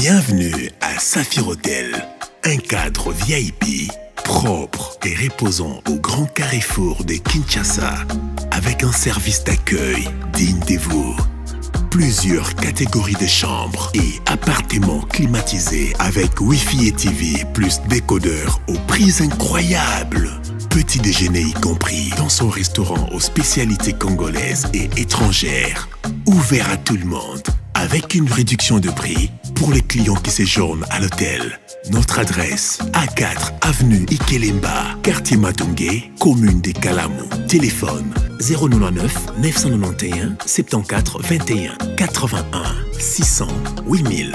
Bienvenue à Saphir Hotel, un cadre VIP, propre et reposant au grand carrefour de Kinshasa, avec un service d'accueil digne de vous. Plusieurs catégories de chambres et appartements climatisés avec Wi-Fi et TV plus décodeur aux prix incroyables. Petit déjeuner y compris dans son restaurant aux spécialités congolaises et étrangères. Ouvert à tout le monde, avec une réduction de prix pour les clients qui séjournent à l'hôtel. Notre adresse, A4 avenue Ikelemba, quartier Matongé, commune des Kalamou. Téléphone 099 991 74 21 81 600 8000.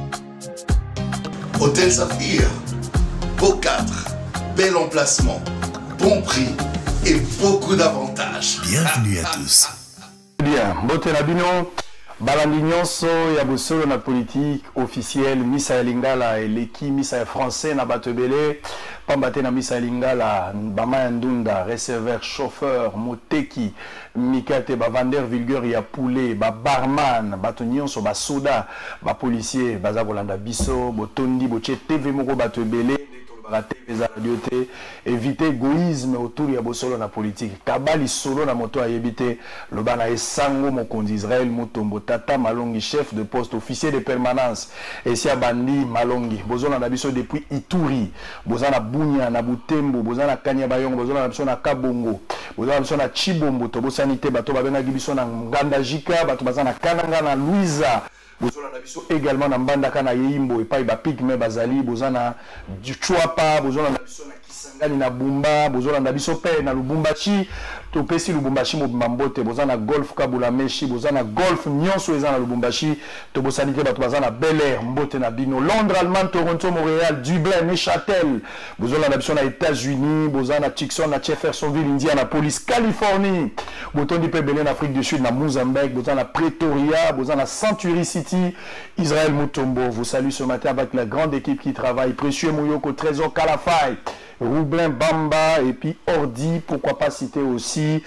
Hôtel Saphir, beau cadre, bel emplacement, bon prix et beaucoup d'avantages. Bienvenue à tous. Bien, Mbote Nabino, balandi nyonso ya bosolo na politique officielle misa ya lingala eleki misa ya français na bato ebele pambate na misa ya lingala bama ya ndunda receveur chauffeur moteki mikate bavander vulgaire ya poulet ba barman bato nyonso ba soda ba policier baza kolanda biso botondi boche TV moko bato ebele éviter égoïsme autour de bosolo na politique kabali solo na moto a yebite lobana esango mokonzi Israël Mutombo tata Malongi chef de poste officier de permanence et si abandi Malongi bozona na biso depuis Ituri bozana Bunya na Butembo bozana Kanya Bayongo bozona na biso na Kabongo bozana na biso na Chibombo to bosanité bato babenga biso na Nganda Jika bato bazana Kananga na Louisa bozona na biso également na Mbandaka na Yimbo et pa ba pigme bazali bozana du Chouapa bozona na biso na Kisangani na Bumba bozona na biso pe na Lubumbashi to pesi Lubumbashi mo Mambote bozana golf Kabula Meshi bozana golf nyonso ezana Lubumbashi to bosanité bato bazana Bel Air Mbote na bino Londres Allemagne Toronto Montréal Dublin Neuchâtel bozona na biso na États-Unis bozana Tucson na Jeffersonville Indianapolis Californie botondi pe belé en Afrique du Sud na Mozambique bozana Pretoria bozana Century City Israël Mutombo vous salue ce matin avec la grande équipe qui travaille Précieux Mouyoko Trésor Kalafai Roublin Bamba et puis Ordi pourquoi pas citer aussi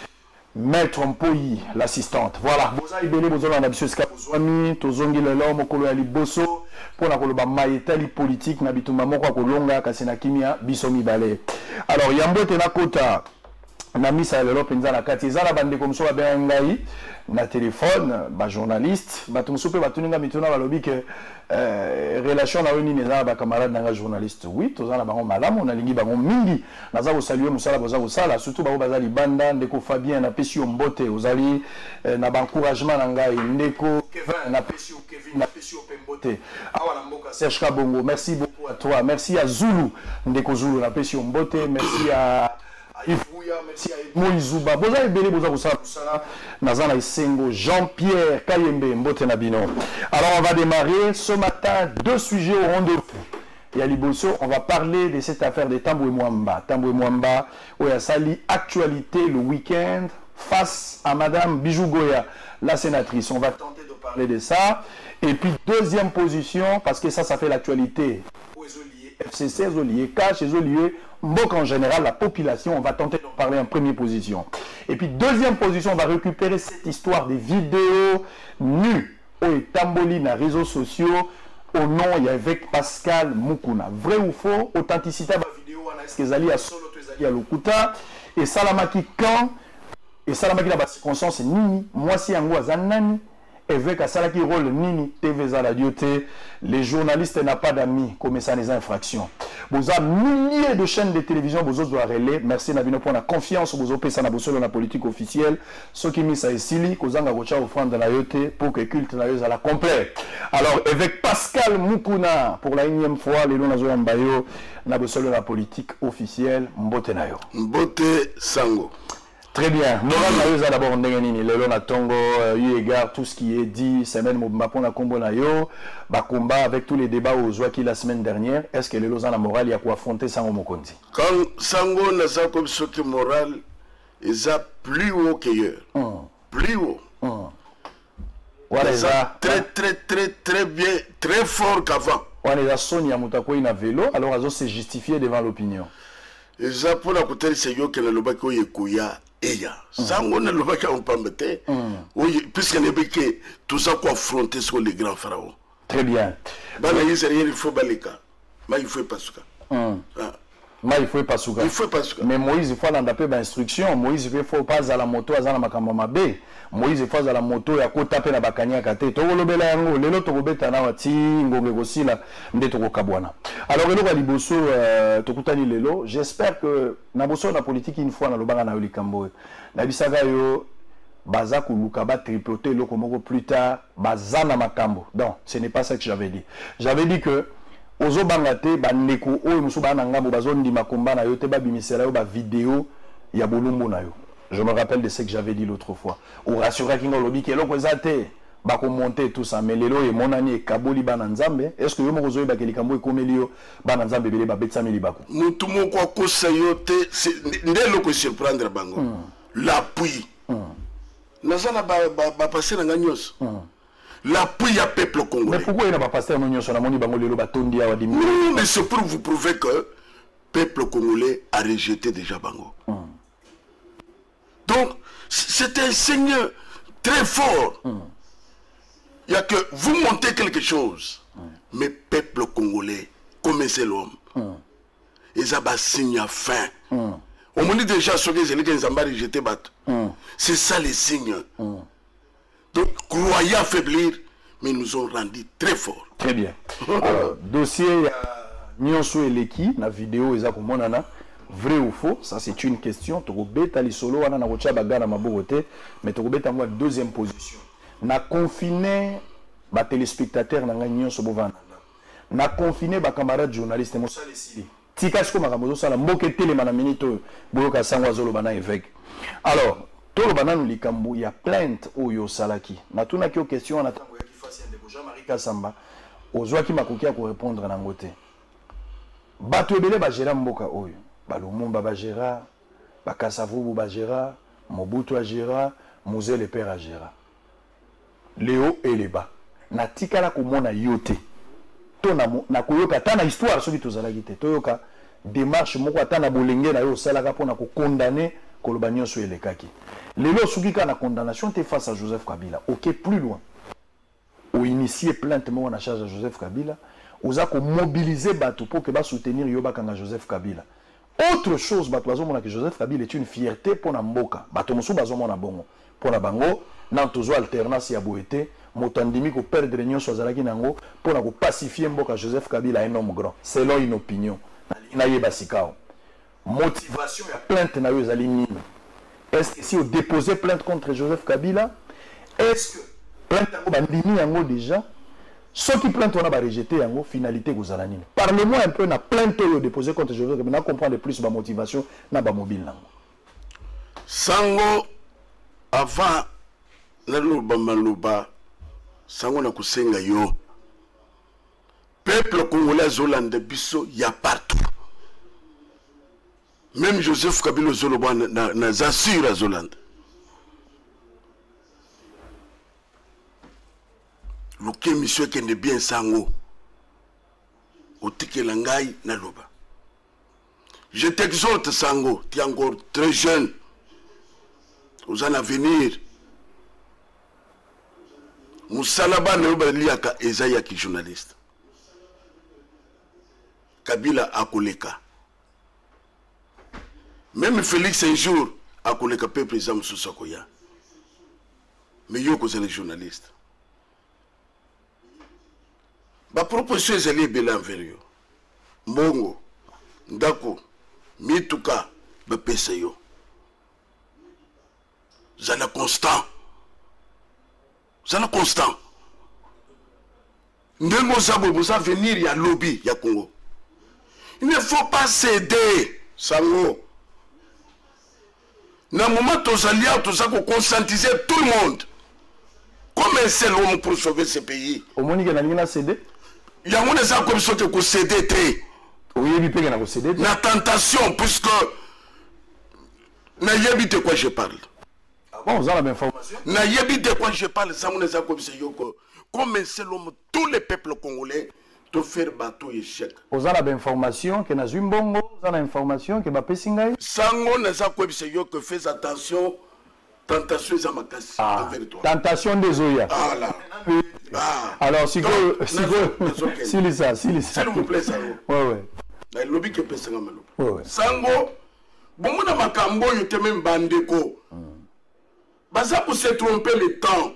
Maître Mpoyi l'assistante voilà boza ibele bozola na biso ska bozwami tozongi lelo mokolo ya liboso pona koloba maitali politique na bitumba moko kolonga kasi na kimia biso mibale alors yambote na kota na misa lelo penza na kati ezala bande comme so ba ngai na téléphone ba journaliste bato musupe batuninga mituna balobi que relation na oni neza ba camarade na journaliste oui tozana bango malamu na lingi bango mingi naza ko saluer musala boza ko sala surtout ba bazali banda ndeko Fabien na pesi mbote ozali na ba encouragement na ngai ndeko Kevin na pesi Kevin na pesi Pembote awa na mboka Serge Kabongo merci beaucoup à toi merci à Zulu ndeko Zulu na pesi mbote merci à Ifouya, merci à Moïzouba. Boza ebele boza kusala nazana isengo Jean-Pierre Kayembe Mbote Nabino. Alors on va démarrer ce matin deux sujets au rendez-vous. Et à Liboso, on va parler de cette affaire de Tamboué Mwamba. Tamboué Mwamba, où il y a sali actualité le week-end face à Madame Bijou Goya, la sénatrice. On va tenter de parler de ça. Et puis deuxième position, parce que ça fait l'actualité. FCC, Zolier, Cash, Zolier, Mbok en général, la population, on va tenter d'en parler en première position. Et puis deuxième position, on va récupérer cette histoire des vidéos nues au Tamboli dans les réseaux sociaux au nom avec Pascal Mukuna. Vrai ou faux, authenticité de la vidéo, est-ce qu'ils allaient à Solo, ils allaient à Lokuta, et Salamaki quand, et Salamaki dans la circonstance, Nini, moi si en Ouazan Nani, avec Salaki rôle Nini, TV Zaladioté, les journalistes n'ont pas d'amis comme ça les infractions. Vous avez milliers de chaînes de télévision, vous avez relais. Merci Nabino pour la confiance, vous avez ça dans la politique officielle. Ceux qui mis ça ici, vous avez offrande de la yote pour que culte la à la complet. Alors, avec Pascal Mukuna, pour la énième fois, les lois de Mbayo, nous la politique officielle, Mbote Nayo. Mbote Sango. Très bien. Moral Nayoza d'abord Ndenganini, le Lona Tongo, eu égard tout ce qui est dit, semaine Mopona Kombo Nayo, Bakumba, avec tous les débats aux Zouaki la semaine dernière, est-ce que le Lausanne moral y a quoi affronter Sango Mokondi? Quand Sango n'a pas comme ce que moral, il a plus haut qu'ailleurs. Plus haut. Voilà, très bien, très fort qu'avant. On est à Sonia Moutakoué na vélo, alors elles ont se justifier devant l'opinion. Et ça pour la côté, c'est que le Lobako Yekuya. Ça, on ne le pas oui, puisqu'il n'y a que tout ça qu'on affronter sur les grands pharaons. Très bien. Il faut balika. Mais il faut pas ça. Il faut pas ça. Il faut pas ça. Mais Moïse, il faut l'endaper instruction. Moïse, il faut pas à la moto, à la makamama B. Moïse, il faut à la moto, il faut taper la bakania kate. To lo bela yango, lelo to beta na wati ngombe gosila ndeto ko kabwana. Alors lelo ba liboso to kutani lelo, j'espère que na boso na politique une fois na lobanga na likambo. Na bisaga yo baza kuluka ba tripoter loko moko plus tard bazana makambo. Donc, ce n'est pas ça que j'avais dit. J'avais dit que ozo bangate ba ndeko oyo musu ba na ngambo bazondi makomba na yo te ba bimisela yo ba vidéo ya bolumbu na yo. Je me rappelle de ce que j'avais dit l'autre fois. Ou rassurer kingo lobi ke loko ezate ba ko monter tout ça mais lelo e monani e kaboli ba na nzambe. Est-ce que yo moko zo ba ke likambo e komeli yo ba na nzambe bele ba betsameli bako. Mutu moko ko sayote ndelo ko surprendre bango. L'appui. Nazana ba passer na nganyos. L'appui à peuple congolais. Mais pourquoi il n'a pas passé à mon sur la monnaie bangolelo batondi à Wadimi? Non, mais c'est pour vous prouver que le peuple congolais a rejeté déjà Bango. Donc, c'est un signe très fort. Il y a que vous montez quelque chose, mais le peuple congolais, comme c'est l'homme, ils ont un signe à fin. On me dit déjà ce que les gens ont rejeté. C'est ça les signes. Donc, croyez affaiblir, mais ils nous ont rendu très forts. Très bien. Alors, dossier Nyonso et Leki, la vidéo, vrai ou faux, ça c'est une question. Tu as les solo, on a mais tu as une deuxième position. Na confiné les téléspectateurs, na confiné les camarades journalistes, tika siko makamozo sala mboke tele mana minito boyoka sangwa zolo bana évêque. Alors tolo bananu likambo ya plainte oyo salaki na tuna ki question na tango ya kifasi ndeko Jean-Marie Kasamba ozwaki makoki ya ko répondre na ngote bato ebele ba gera mboka oyo balumumba ba gera bakasavubu ba gera Mobutu a gera Mosé le père a gera les hauts et les bas na tikala komona yote to na koyoka ta na histoire soki tozalaki te toyoka démarche moko ata na bolenge na yo osalaka mpona kokondamne koloba nyonso elekaki lelo soki kaka na condamnation te face à Joseph Kabila ok plus loin oinitie plainte moko na charge à Joseph Kabila oza komobiliser bato mpo ke basoutenir yo bakanga Joseph Kabila autre chose bato bazomona que Joseph Kabila est une fierté mpona mboka bato mosusu bazomona bongo mpona bango na tozwa alternance ya boete motandimi ko perdre nyonso azalaki nango mpona ko pacifier mboka Joseph Kabila un homme grand selon une opinion na yeba sikao motivation ya plainte na yo ezali nini est-ce que si on déposait plainte contre Joseph Kabila est-ce que plainte yango bandimi yango déjà ceux qui plainte on a rejeté yango finalité kozala nini parle-moi un peu na plainte oyo déposé contre Joseph Kabila na comprendre plus ba motivation na ba mobile nango sango avant na loba sango na kusenga yo peuple congolais zolande biso ya partout même Joseph Kabila zoloba na zasura zolande loke monsieur kende bien sango otikela ngai na loba je t'exhorte sango tu es encore très jeune aux en avenir Moussalaba ne liaka Esaïa qui journaliste. Kabila akoleka. Même Félix un jour akoleka peuple président Sosakoya. Mais yo c'est les journalistes. Ba proposition ezali bela envers yo. Mbongo, ndako, mituka ba pesa yo. Zala constant. C'est constant. Ndemo Zabo, vous allez venir, il y a lobby, il y a Congo. Il ne faut pas céder, Sango. Dans le moment où tous allons conscientiser tout le monde. Comme un seul homme pour sauver ce pays. Au moins, il y a cédé. Il y a des gens comme ça qui ont cédé. La tentation, puisque. N'a pas de quoi je parle. Bon, vous avez l'information. Na yebi de quoi je parle, ça mon eza comme yoko. Comme c'est l'homme, tous les peuples congolais, de faire bateau échec. Vous avez l'information que na Zumbongo, vous avez l'information que Bapé Singaï. Sango neza comme yoko, fais attention, tentation est à ma casse. Tentation des Oya. Ah là. Alors, si vous plaît, ça. Ouais. Le lobby qui peut se faire. Sango, bon, on a ma cambo, il te même bandeko. Ça pour se tromper le temps.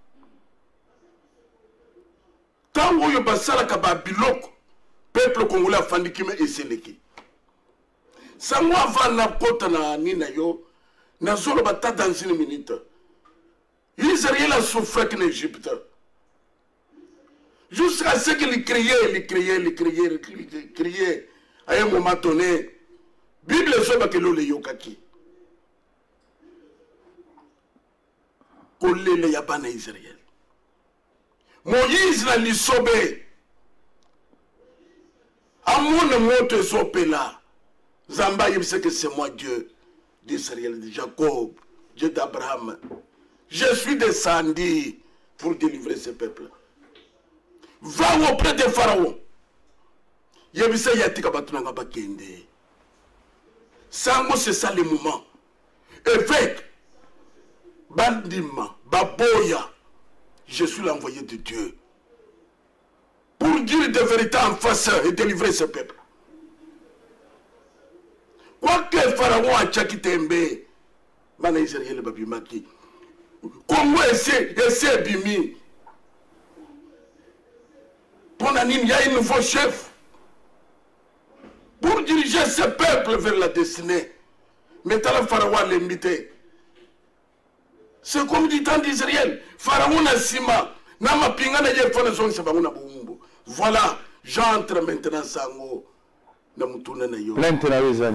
Tant où il y a ça, biloko, peuple congolais a fandi qui me eseleki. Sango avant la porte na nina yo, na zolo bata dans une minute. Israël a souffert en Égypte. Jusqu'à ce qu'il criait. À un moment donné, Bible soba que l'on le yokaki. Kolé le yabana Israël. Moïse n'a ni sobé. Amon moto sope là. Zamba il sait que c'est moi Dieu d'Israël, de Jacob, Dieu d'Abraham. Je suis descendu pour délivrer ce peuple. Va auprès de Pharaon. Yebisa yatika batunanga bakende. Sango c'est ça le moment. Évêque, bandima, baboya, je suis l'envoyé de Dieu. Pour dire de vérité en face et délivrer ce peuple. Quoique Pharaon a tchakitembe, mana Israël babimaki. Comment essaie bimi. Pour il y a un nouveau chef. Pour diriger ce peuple vers la destinée. Maintenant, le Pharaon l'invité. C'est comme du temps d'Israël. Pharaon a sima. Nama pinga na yefana son se banguna bumbu. Voilà, j'entre maintenant sango na mutuna na yo. Maintenant,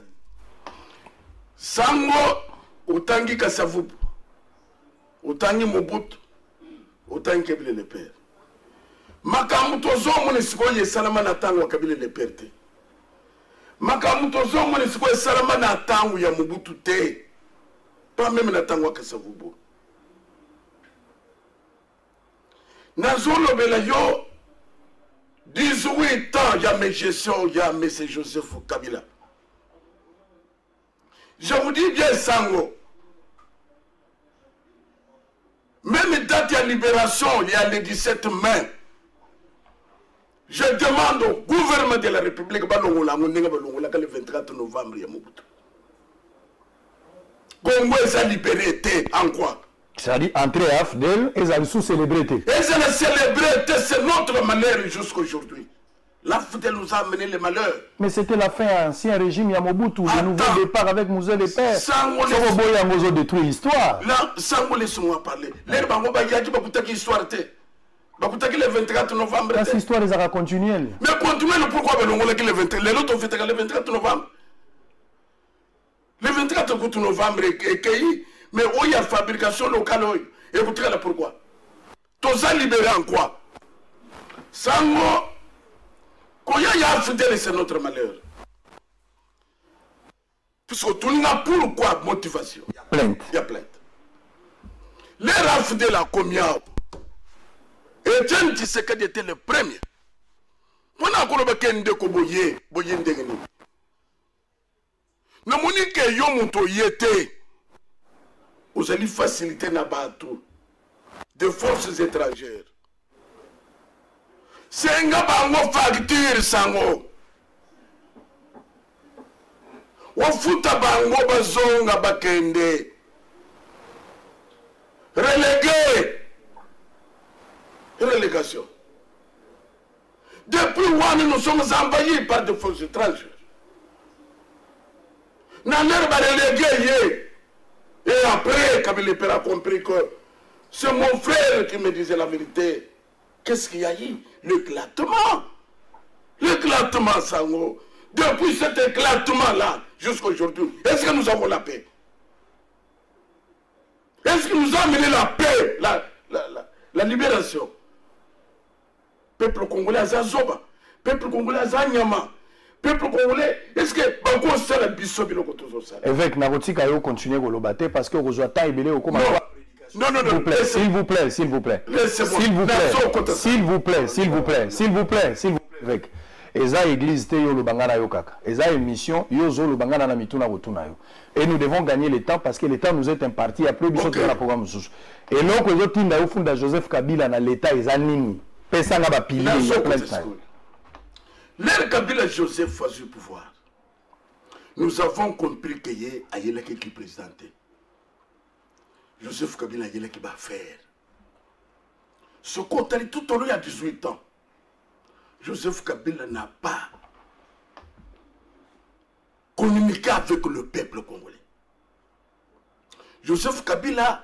sango utangi kasavubu. Utangi Mobutu. Utangi Kabila le père. Makamuto zomo ne sikoye salama na tangu wa Kabila le père te. Makamuto zomo ne sikoye salama na tangu ya Mobutu te. Pas même na tangu wa Kasavubu. Nazolo bela yo 18 ans ya mes gestions ya M. Joseph Kabila. Je vous dis bien sango. Même date de libération, il y a le 17 mai. Je demande au gouvernement de la République, le 24 novembre, Congo est libéré en quoi? C'est-à-dire, entrer à Afdel, ils ont sous-célébré. Et c'est la célébrité, c'est notre malheur jusqu'à aujourd'hui. L'Afdel nous a amené le malheur. Mais c'était la fin ancien régime Yamobutu, le nouveau départ avec Mouzé les Pères. Sango Yamozo détruit l'histoire. Là, Sango laisse-moi parler. Les Bangoba Yaki Bakutaki histoire te. Bakutaki le 24 novembre. Cette histoire les a continué. Mais continuez pourquoi le 24 les autres ont fait le 24 novembre. Le 24 novembre est mais où il y a fabrication locale. Écoutez là pourquoi. Tout ça libéré en quoi? Sango. Quand il y a fidèle, c'est notre malheur. Puisque tout le monde, pourquoi motivation? Il y a plainte. Il y a plainte. Les rafidèles à combien? Et Jean Tshisekedi était le premier. On a encore besoin ko boye ndengeni. Na monique yo muto yete. Vous allez faciliter na bateau de forces étrangères. C'est un bango facture sango. Wafuta bango bazonga bakende. Relégué. Relégation. Depuis nous sommes envahis par des forces étrangères. Naner va relégué. Et après, Kabila Père a compris que c'est mon frère qui me disait la vérité. Qu'est-ce qu'il y a eu? L'éclatement. L'éclatement, Sango. Depuis cet éclatement-là, jusqu'à aujourd'hui, est-ce que nous avons la paix? Est-ce que nous a amené la paix, la libération? Peuple congolais a Zazoba. Peuple congolais a Zanyama. Peuple congolais, est-ce que Bango c'est la biso biloko tozo sala? Évêque Narotika yo continuer ko lobate parce que rejoint ta ibele au comment. Non, s'il vous plaît, s'il vous plaît. Laissez-moi. S'il vous plaît, évêque. eza église te yo le bangana yo kaka eza émission yo zo le bangana na mituna rotuna yo et nous devons gagner le temps parce que le temps nous est imparti après biso okay. Dans la programme sous et loko yo tinda yo funda Joseph Kabila na l'état eza nini pesa nga ba pilier l'air Kabila Joseph a eu pouvoir nous avons compris que y a yela qui présidenté Joseph Kabila yela qui va faire ce côté tout au long il y a 18 ans Joseph Kabila n'a pas communiqué avec le peuple congolais. Joseph Kabila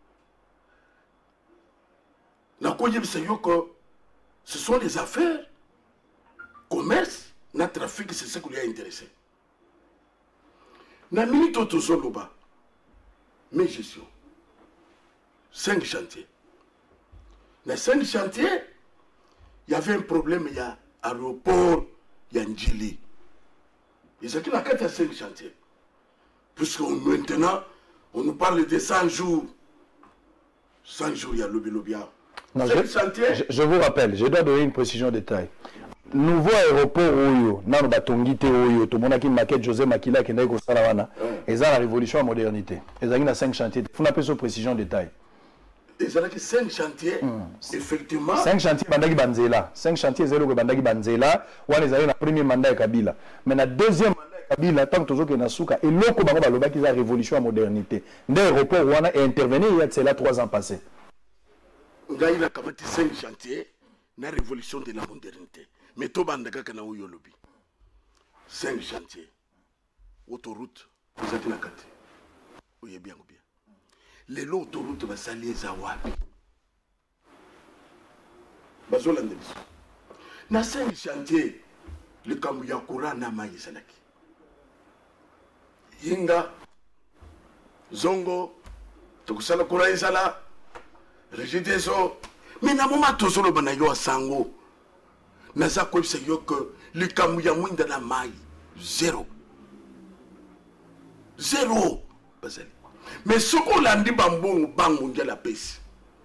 n'a pas dit que ce sont les affaires, commerce, le trafic, c'est ce qui lui a intéressé. Dans la minute où nous avons mes gestions, 5 chantiers. Dans 5 chantiers, il y avait un problème, il y a l'aéroport, il y a Ndjili. Et c'est qu'il y a 4 à 5 chantiers. Puisque maintenant, on nous parle de 100 jours. 100 jours, il y a l'Obi-Lobia. Je vous rappelle, je dois donner une précision de taille. Nouveau aéroport Oyo, Nano Batongite Oyo, tout le monde a une maquette José Makila qui est Salawana. Et ça, la révolution à modernité. Et ça, il y a 5 chantiers. Il faut appeler ça précision de taille. Et ça, 5 chantiers, effectivement. 5 chantiers, Bandagi Banzela. 5 chantiers, zéro Bandagi Banzela. Ou on les a eu le premier mandat de Kabila. Mais le deuxième mandat de Kabila, tant que tu as souka, et l'autre, il y a la révolution à modernité. L'aéroport où on a intervenu, il y a cela 3 ans passés. Il y a 5 chantiers, la révolution de la modernité. Mais tout le monde a 5 chantiers. Autoroute, vous êtes dans 4. Vous êtes bien ou bien. Les lots autoroute va s'allier à Wabi. Bazolandelis. Dans 5 chantiers, le Kambuyakura n'a pas été salaki. Yinga, Zongo, Tokusala Kura Isala, Régideso. Mais na moment tout solo banayo sango. Naza ko se yo que le Kambuyamwinda na mai 0. 0. Basali. Mais ce qu'on a dit, bambou, de la peste.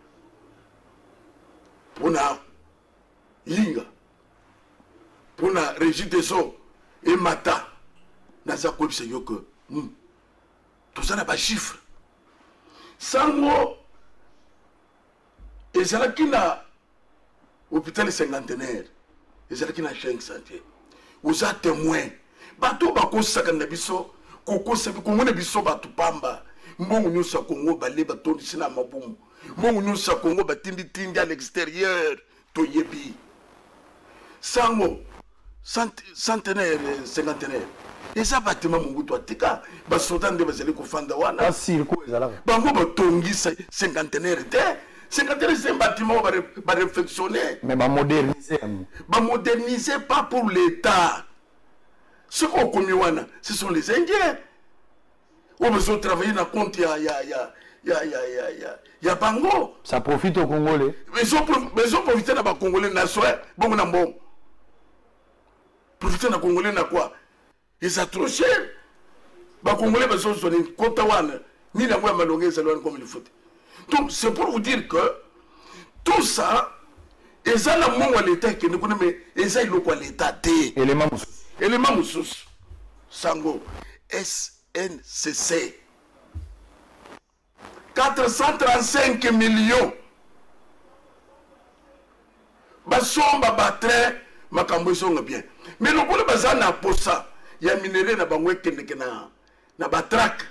Pour la Yinga, pour la Régie des eaux et Mata, Naza Kouib se que tout ça n'a pas de chiffre. Sango, et c'est là qu'il a hôpital cinquantenaire, et c'est là qu'il a 5 chantiers. Vous êtes témoin. Bateau, Bako Sakanabiso, Koko Sabi, Kongo Nebiso, Batu Pamba. Mbongo nyusa Congo baleba tondi sina mabumu. Mbongo nyusa Congo batindi tindi à l'extérieur to yebi. Sango centenaire cinquantenaire. Et ça bâtiment mungu to atika ba sotan de bazeli ko fanda wana. Asir ko ezala. Bango batongi cinquantenaire te. Cinquantenaire c'est un bâtiment ba réfectionner. Mais ba moderniser. Ba moderniser pas pour l'État. Ce qu'on commis wana, ce sont les Indiens. On veut travailler dans le compte, il y a Bango. Ça profite aux Congolais. Mais ils ont profité dans les Congolais, bon. Profiter dans les Congolais, quoi? Ils sont trop chers. Les Congolais, ils sont sur une compte, ni la moitié malongée, c'est comme il faut. Donc, c'est pour vous dire que tout ça, ils ont la moitié à l'État qui nous connaît, mais ils ont l'État. Élément Moussous. Sango. NCC 435 millions basomba batre makambo songa bien mais le pole bazana posa ya minéraux na bangwe kendeke na batrak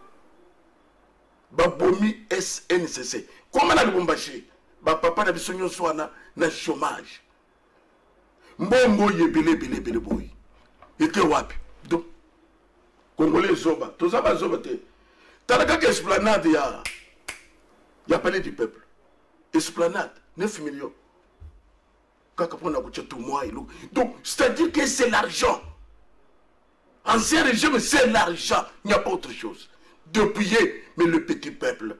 babomi SNCC comment na Lubumbashi ba papa na bisonyo swana na chômage mbongo yebele boy ete wapi donc Congolais Zoba, tout ça va Zoba. T'as la esplanade, il y a palais du peuple. Esplanade, 9 millions. Donc, c'est-à-dire que c'est l'argent. Ancien régime, c'est l'argent. Il n'y a pas autre chose. Depuis, mais le petit peuple.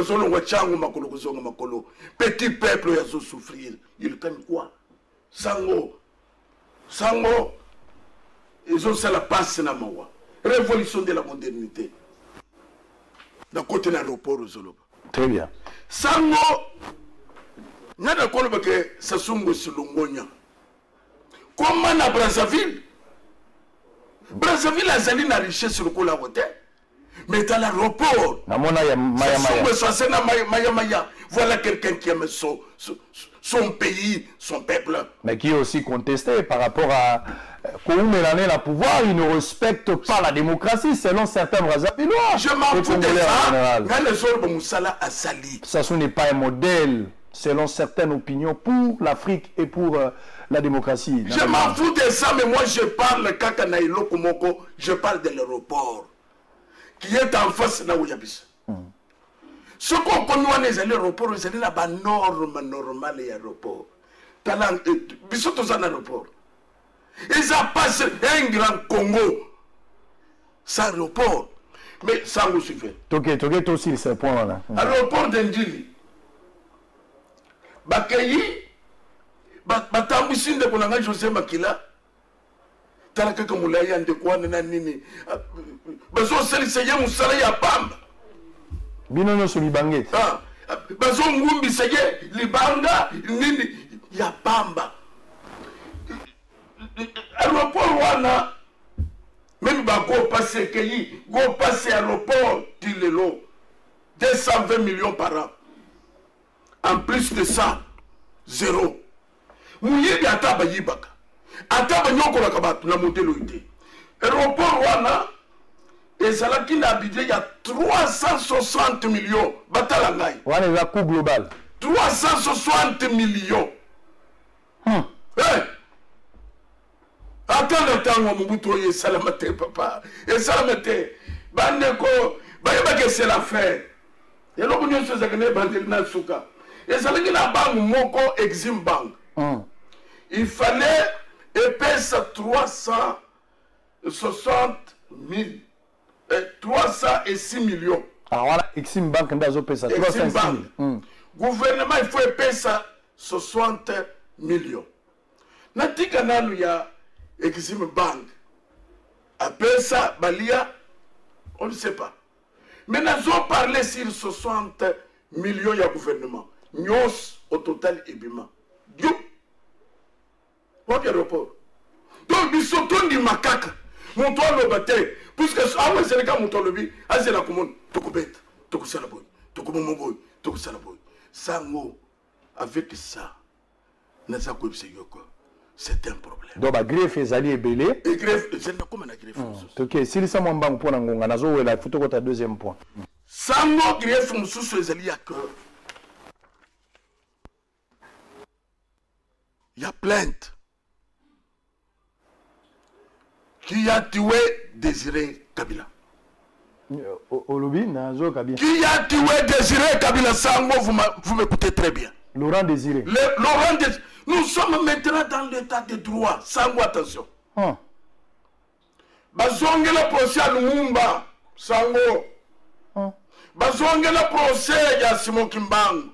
Petit peuple, il a souffrir. Il gagne quoi? Sango. Ils ont ça la passe dans Mawa. Révolution de la modernité. Dans le côté de l'aéroport au Zoloba. Très bien. Sango, n'a pas que Sassongo Silongonia. Comment na Brazzaville? Brazzaville a zali na richesse sur le coup la route. Mais dans l'aéroport, voilà quelqu'un qui aime son pays, son peuple. Mais qui est aussi contesté par rapport à Koumélané la pouvoir, il ne respecte pas la démocratie selon certains Brazzavillois. Je m'en fous de ça. Ça, ce n'est pas un modèle selon certaines opinions pour l'Afrique et pour la démocratie. Je m'en fous de ça, mais moi je parle Kakanaïlo Komoko, je parle de l'aéroport qui est en face de Naouyabis. Ce qu'on connaît les aéroports, c'est la norme normale de l'aéroport. Ils sont tous en aéroport. Ils ont passé un grand Congo sans aéroport. Mais ça vous suffit. Toké aussi ce point-là. Aéroport d'Indili. Bakayi, Batambusinde Konanga José Makila. Talaka Kamulaya de Kwan Nini. Bazo Seliseye Moussala ya Pamba. Binono sur Libangue. Bazo Ngumbi Seye, Libanga, Nini, ya Pamba. Aéroport Wana, même Bako passe Keyi, go passe aéroport Tilelo. 220 millions par an. En plus de ça, zéro. Mouyebi Ataba Yibaka. Ataba Nyoko Lakabatu, na modèle OIT. Aéroport Wana, et Zalaki n'a budget, il y a 360 millions. Batalangaï. Wana, il y a coût global. 360 millions. Hey! Attends le temps où Mobutu est salamate, papa. Et salamate, Bandeko, Bayabake, c'est l'affaire. Et là, on se dit Bandel Souka. Et ça veut dire la banque Moko Exim Bank. Il fallait épaisse 360 000. 306 millions. Ah voilà, Exim Bank, on a ça. 306 000. Gouvernement, il faut épaisse 60 millions. Natika nanu ya Exim Bank. Après ça, Balia, on ne sait pas. Mais nous avons parlé sur 60 millions de gouvernement. Nous, au total, Ebima. Dieu. What aéroport? Donc, ils sont tous des macaques. Mon toit le battait. Puisque, ah ouais, c'est le cas, mon toit le bit. Ah, c'est la commune. Toko bête. Toko salaboy. Toko momoboy. Toko salaboy. Sango, avec ça, c'est un problème. Donc, la greffe est allée belé. Et greffe, c'est comme un greffe. Ok, si les gens ont pour nous, on a la photo de deuxième point. Sango, greffe, on se allé à cœur. Il y a plainte. Qui a tué Désiré Kabila? Qui a tué Désiré Kabila? Sango, vous m'écoutez très bien. Laurent Désiré. Laurent Désiré. Nous sommes maintenant dans l'état de droit. Sango, attention. Bazonge le procès à Lumumba. Sango. Bazonge le procès à Simon Kimbang.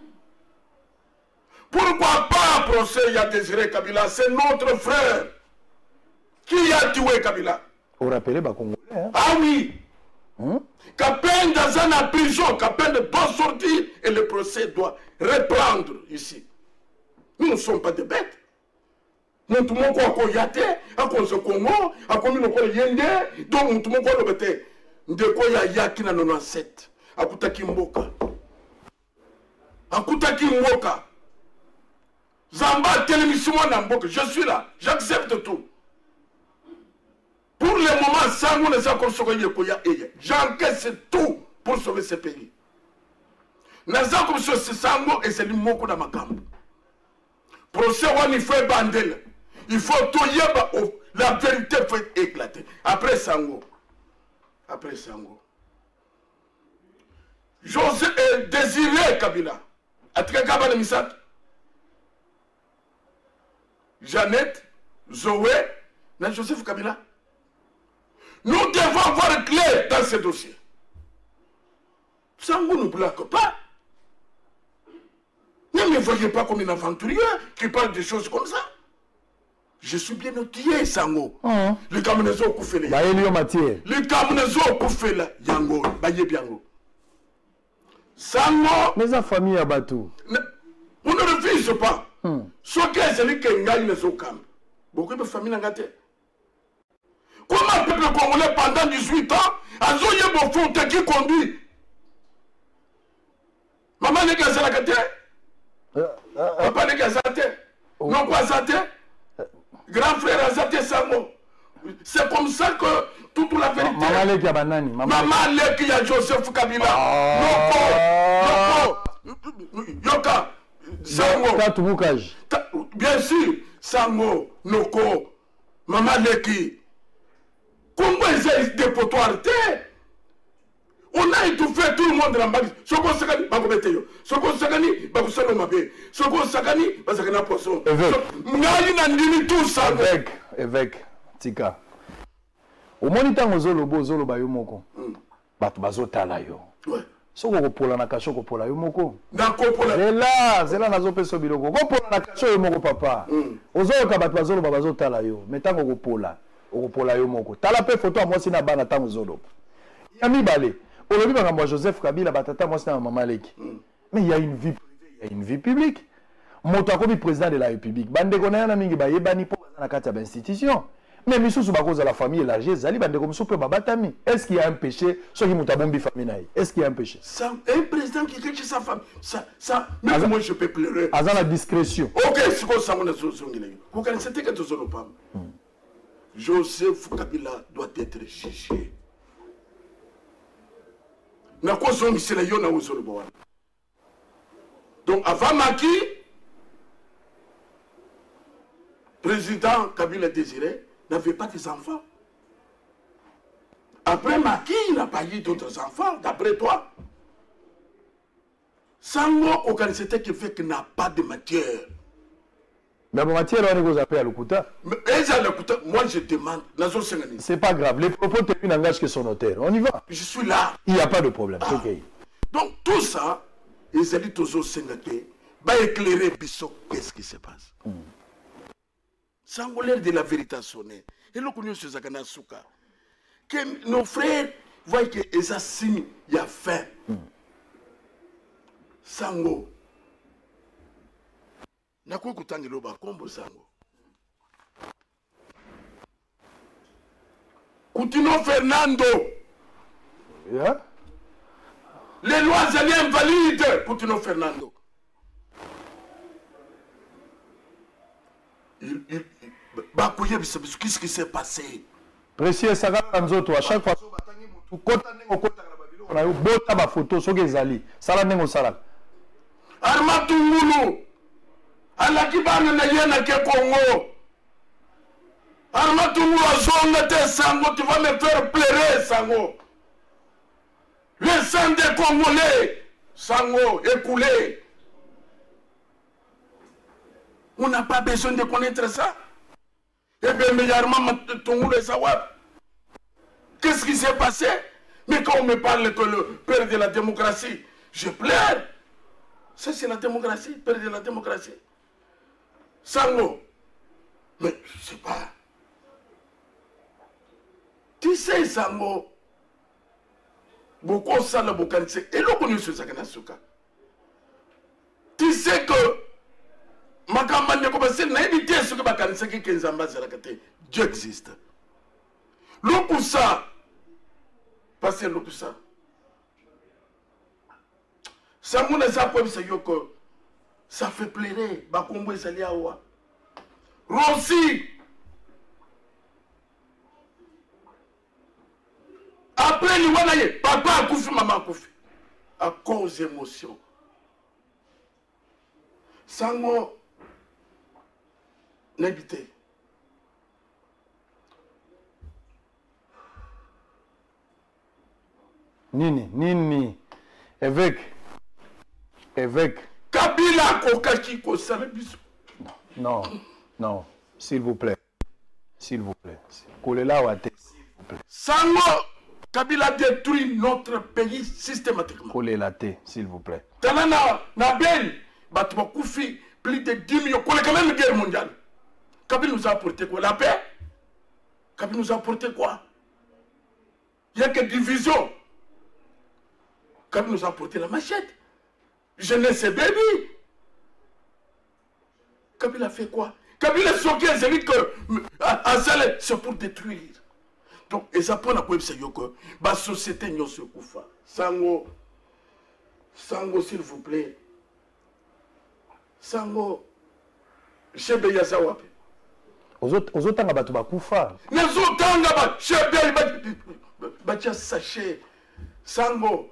Pourquoi pas procès à Désiré Kabila? C'est notre frère. Qui a tué Kabila? Vous rappelez, Congolais. Ah oui. Capin dans une prison, Capin de bonne sortie, et le procès doit reprendre ici. Nous ne sommes pas des bêtes. Nous ne sommes pas des bêtes. Nous sommes pas des bêtes. Donc nous sommes pas des bêtes. Nous sommes pas des bêtes. Nous sommes pas des bêtes. Akutaki Mboka. Zamba télémission Namboka. Je suis là. J'accepte tout. Pour le moment, Sango ne s'est encore sauvé. J'encaisse tout pour sauver ce pays. Naza comme ça, c'est Sango et c'est l'immoco dans ma camp. Procès, il faut bandel. Il faut tout y avoir. La vérité faut éclater. Après Sango. Après Sango. José Désiré Kabila. Atreka le Misat. Jeannette, Zoé, Joseph Kabila. Nous devons avoir clé dans ce dossier. Sango ne bloque pas. Ne me voyez pas comme un aventurier qui parle de choses comme ça. Je suis bien outillé, Sango. Le Camerounais au Koufele. Le Camerounais au Koufele. Yango, Baye Biango. Sango. Mais la famille a battu. On ne refuse pas. Ce qui est celui qui gagne les Okam. Beaucoup de familles n'ont gâté. Comment le peuple congolais pendant 18 ans a joué mon fond qui conduit? Maman n'est qu'à ça la gâté. Papa n'est qu'à ça. Non quoi ça. Grand frère a zaté ça. C'est comme ça que toute la vérité. Maman Leki a banani. Maman Leki a Joseph Kabila. Noko. Yoka. Sango. Tatubukaj. Bien sûr. Sango. Noko. Maman Leki. Comment ils ont des potoirs? On a étouffé tout le monde dans la bague. Soko Sakani, Bakobeteyo. Soko Sakani, Bakosano Mabé. Soko Sakani, Basakana Poisson. Tout ça. Évêque. Tika. Au moniteur Zolo Bozolo Bayomoko. Batubazo Talayo. Soko Pola Nakashoko Pola Yomoko. Zela Nazo Peso Biloko. Pola Nakasho Yomoko papa. Ozo Kabatbazolo Babazo Talayo. Metango Pola. Pola Yomoko. Talape photo à moi si na bana tango Zolo. Yami Balé. Aujourd'hui, moi Joseph Kabila Batata moi c'est Maman Leki. Mais il y a une vie privée, il y a une vie publique. Motakobi président de la République. Bande Konayana Mingi Bayebani pour la carte d'institution. Mais Missou Soubakos à la famille élargie, Zali Bande Komissou peut Babatami. Est-ce qu'il y a un péché? Soit qui Moutabombi famille. Est-ce qu'il y a un péché? Un président qui crée sa femme. Ça, même moi je peux pleurer. Azan la discrétion. Ok, c'est quoi ça mon association? Vous connaissez que tu es pas. Joseph Kabila doit être jugé. Donc avant Maki, président Kabila Désiré n'avait pas des enfants. Après Maki, il n'a pas eu d'autres enfants, d'après toi. Sango Okanisete qui fait qu'il n'a pas de matière. Mais en matière, on est aux appels à l'Okuta. Moi je demande, c'est pas grave, les propos te n'engagent que son notaire. On y va. Je suis là. Il n'y a pas de problème. Okay. Donc tout ça, ils allaient tous Sengaté, va éclairer Bissot, qu'est-ce qui se passe. Sans l'air de la vérité à sonner. Et le connu sur Zakana Souka. Que nos frères voient que les signes, il y a faim. Sango. Nako Kutangiloba, Kombo Sango. Coutinho Fernando. Yeah. Les lois allaient invalides. Coutinho Fernando. Qu'est-ce qui s'est passé? Précieux, ça va à chaque fois. On a eu beaucoup de photos sur les alliés. Ça l'a même au Sarak. Armatungulu. Alakibana na yena ke Congo. Armatungulu azonga te Sango, tu vas me faire pleurer Sango. Le sang des Congolais, Sango, écoulé. On n'a pas besoin de connaître ça. Eh bien, mais Armatungulu et savoir. Qu'est-ce qui s'est passé? Mais quand on me parle que le père de la démocratie, je pleure. Ça, c'est la démocratie, père de la démocratie. Sango. Mais je sais pas. Tu sais, Sango. Beaucoup ça, le Bokanse. Et le connu sur Sakana Souka. Tu sais que. Ma campagne de commencer, n'a évité ce que Bakanse qui est ambassadeur. Dieu existe. Le pour ça. Passez le pour ça. Sango n'a pas pu se dire que ça fait plaire. Bakombo est allé à Oua. Rossi. Après, il papa a couffé, maman a couffé. À cause d'émotion. Sango n'habité. Nini. Évêque. Kabila Kokaki Kosalabiso. Non. S'il vous plaît. Kolela Wate. S'il vous plaît. Sango Kabila détruit notre pays systématiquement. Kolela Te, s'il vous plaît. Talana, Nabel, Batma Koufi, plus de 10 millions. Qu'on est quand même une guerre mondiale. Kabila nous a apporté quoi? La paix? Kabila nous a apporté quoi? Il n'y a que division. Kabila nous a apporté la machette. Jeunesse baby. Kabila a fait quoi? Kabila soki ezali que azale c'est pour détruire. Donc et ça prend la quoi c'est que ba société nyonso kufa. Sango s'il vous plaît. Sango chebe ya sawapi. Ozotanga batu bakufa. Nezotanga ba chebe ba tia sachet. Sango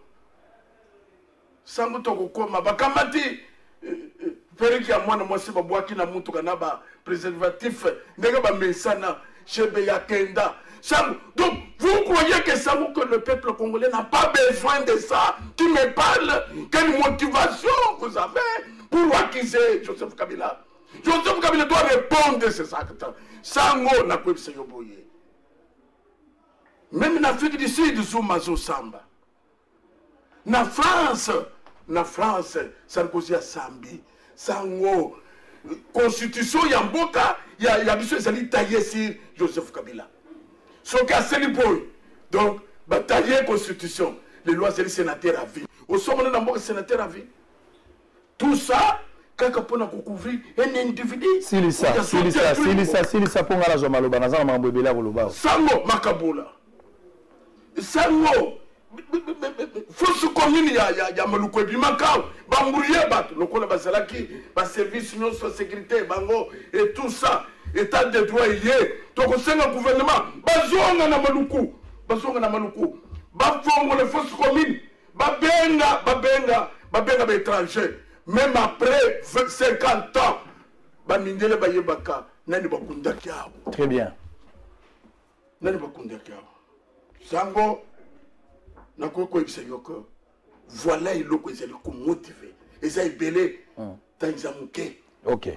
tokokoma bakamati periki ya mwana mwasi babwaki na mutuka na ba préservatif ndenge ba mesana chebe ya kenda. Sango, donc vous croyez que Sango, que le peuple congolais n'a pas besoin de ça? Qui me parle? Quelle motivation vous avez pour accuser Joseph Kabila? Joseph Kabila doit répondre de ces actes. Sango n'a pas besoin de ça. Même en Afrique du Sud, Zoumazo Samba. Na France, Sarkozy a Sambi, Sango, constitution Yamboka, ya biso ezali taillé sur Joseph Kabila. Son cas c'est le boy. Donc, batailler constitution, les lois c'est les sénateurs à vie. Au sommet de l'Amboka sénateur à vie. Tout ça, quand on a couvert un individu. Si ça pour la Jomaloba, Nazan Mambobela Roloba. Sango Makabola. Sango. Fausse commune ya Maluko Bimaka, Bambouye Bat, le Kola Basalaki, ba service non de sécurité, Bango et tout ça, état de droit lié. Donc au sein du gouvernement, Bazonga na Maluku, Bafongo les fausses communes, Babenga étranger. Même après 50 ans, Bamindele Bayebaka, Nani Bakunda Kiao. Très bien. Nani Bakunda Kiao. Sango. Voilà il faut que motiver et ça est belé ok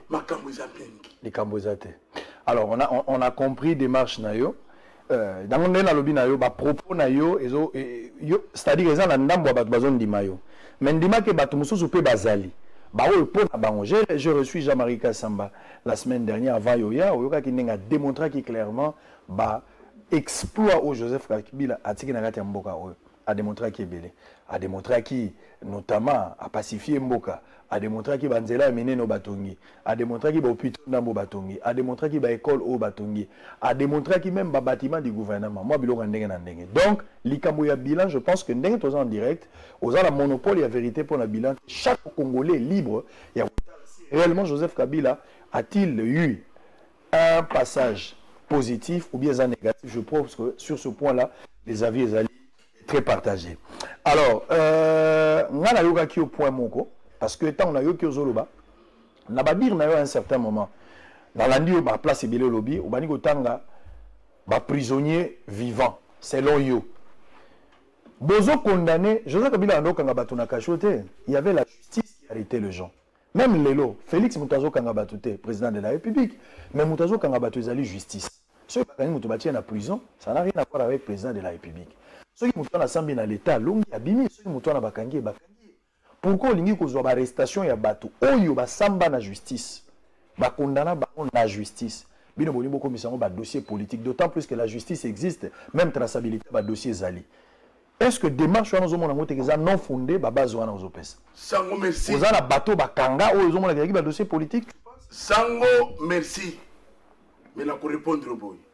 alors on a compris démarche nayo dans mon na lobby nayo ba propos nayo c'est-à-dire ils ont la ndambo ba bazon di mayo mais ndima ke batu mususu pe bazali ba o po na bango je reçu Jean-Marie Kassamba la semaine dernière avant yoya oyoka ki nenga démontrer qui clairement ba exploit au Joseph Kabila atiki na kati ya mboka oyo a démontré qu'il est belé, a démontré qu'il notamment a pacifié Mboka, a démontré qu'il banzela mené no batongi, a démontré qu'il va hôpital dans batongi, a démontré qu'il va école au batongi, a démontré qu'il même va bâtiment du gouvernement. Moi bilo ndenge na ndenge. Donc likambo ya bilan, je pense que ndenge tous en direct, aux la monopole et la vérité pour la bilan, chaque Congolais libre, il y a réellement Joseph Kabila a-t-il eu un passage positif ou bien un négatif? Je pense que sur ce point-là, les avis sont très partagés. Alors, on a eu au point moko parce que tant on a eu que Zoloba, on a dit à un certain moment dans l'année où place et lobby, on a dit que prisonnier vivant, selon you. Bozo condamné, Joseph Kabila il y avait la justice qui arrêtait les gens. Même Lelo, Félix Moutazo Kangabatouté, président de la République, mais Moutazo Kangabatou est justice. Ceux qui ont été en prison, ça n'a rien à voir avec le président de la République. Ceux qui ont été assemblés dans l'État, l'ont abîmé, ceux qui ont été en Bakangi et Bakangi. Pourquoi il y a une arrestation et Batou? Oyo Basamba na justice. Bakondana Bakon na justice. Bino Bonimo Commission ba dossier politique, d'autant plus que la justice existe, même traçabilité ba dossier Zali. Est-ce que démarche non fondée baba zwana aux opes? Sango merci. Vous avez un bateau bakanga ou ils ont un dossier politique? Sango merci. Mais là pour répondre au boy.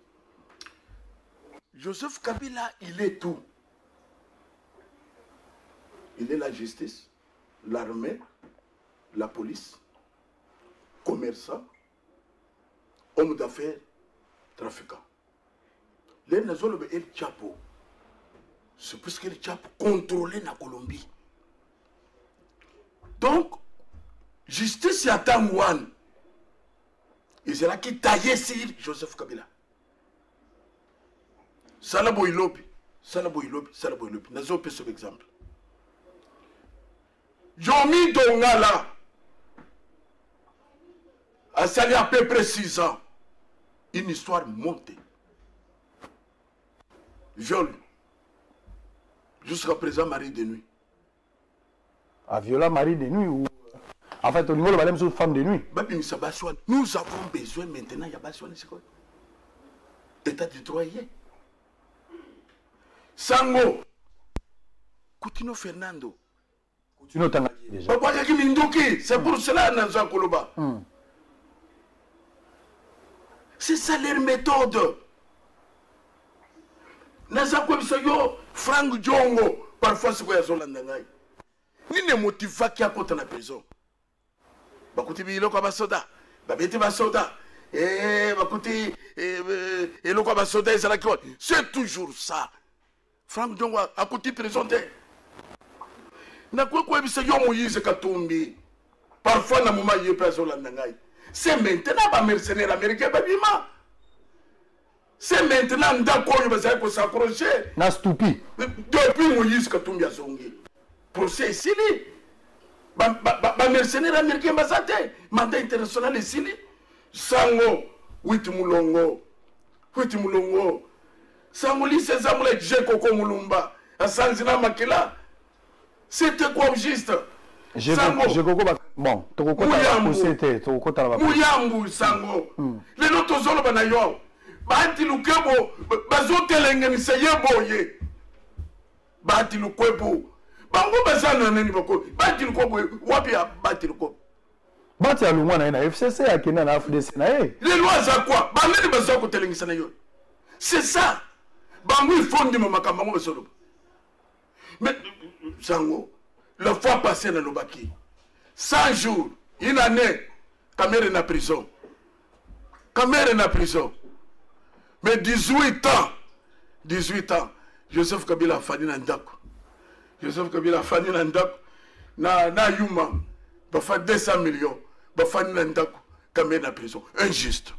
Joseph Kabila, il est tout. Il est la justice, l'armée, la police, commerçant, homme d'affaires, trafiquant. Les nations El Chapo. C'est parce que le Chapo contrôlait la Colombie. Donc, justice à Tangwan. Il sera qui taillait sur Joseph Kabila. Salabo Ilobi. Nazo peut cet exemple. Jomi Dongala a sali à peu près 6 ans. Une histoire montée. Viol. Jusqu'à présent, mari de nuit. A viola mari de nuit ou... En fait, au niveau de la femme de nuit. Nous avons besoin maintenant, il y a besoin de état du droit. Sango. Coutinho Fernando. Coutinho Tangaki déjà. C'est pour cela que nous avons Koloba. C'est ça leur méthode. Nazakwe bisoyo Frank Diongo parfois c'est quoi yazola ndangai. Ni ne motiva qui a contre la prison. Bakuti bi loko ba soda. Ba beti ba soda. Bakuti loko ba soda ezala ki. C'est toujours ça. Frank Diongo a côté présenté. Na quoi bisoyo Moïse Katumbi. Parfois na moment yé yazola ndangai. C'est maintenant ba mercenaire américain babima. C'est maintenant d'accord, il va pour s'accrocher. Na stupide. Depuis Moïse Katumbi a zongi. Procès ici, ba mercenaire américain basate, mandat international ici. Sango, Witi Mulongo. Sango li ses amours avec Koko Mulumba. À Sanzina Makela. C'était quoi juste? Bon, Mouyambu, Sango. Les autres zones banayo. Bati lukebo bazotelenge ni seyebo ye bati lukwebo bango bazana nani bako bati lukwebo wapi bati lukwebo bati alungwa na FCC akina na FDC na les lois za quoi banani bazako telengisa na yo c'est ça bango il faut ndima makambo basolo mais sango la fois passée na lobaki 100 jours une année Kamere na prison mais 18 ans, Joseph Kabila a fallu dans na Yuma, il fait 200 millions, il fait dans prison. Injuste.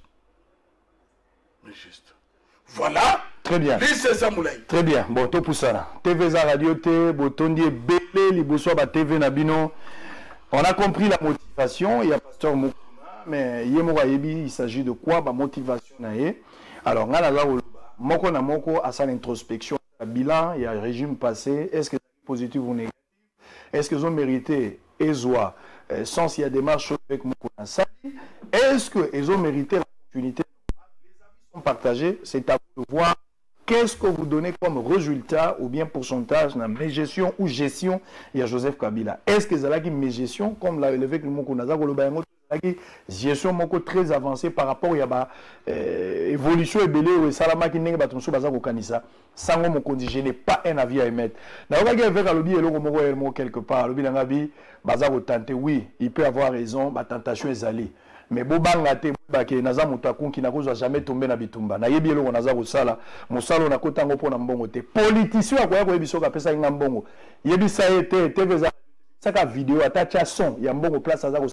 Voilà. Très bien. Très bien. Bon, tout pour ça. TV Radio T, Botondi Belé, Liboso ba TV Nabino. On a compris la motivation. Il y a pasteur Mokuna, mais il s'agit de quoi? Ba motivation nae. Alors, moko na moko à sa introspection, bilan, il y a un régime passé, est-ce que c'est positif ou négatif? Est-ce qu'ils ont mérité Ezoa sans s'il y a des marches avec moko na sali? Est-ce qu'ils ont mérité l'opportunité? Les avis sont partagés, c'est à vous de voir qu'est-ce que vous donnez comme résultat ou bien pourcentage dans mes gestion ou gestion, il y a Joseph Kabila. Est-ce que c'est mes gestion, comme l'a élevé que le moko na gestion moko très avancée par rapport à l'évolution et belé ou salama qui n'est pas tout baza ko kanisa sango moko dit je n'ai pas un avis à émettre na oba ga vers alobi eloko moko quelque part alobi nga bi baza ko tenter oui il peut avoir raison ba tentation ezali mais bo banga te ba ke naza mutu akunki na kozwa jamais tomber na bitumba na yebi eloko naza ko sala musalo na kotango pona mbongo te politicien akoya ko yebiso ka pesa nga mbongo yebi sa ete TV za saka vidéo atacha son ya mbongo place aza ko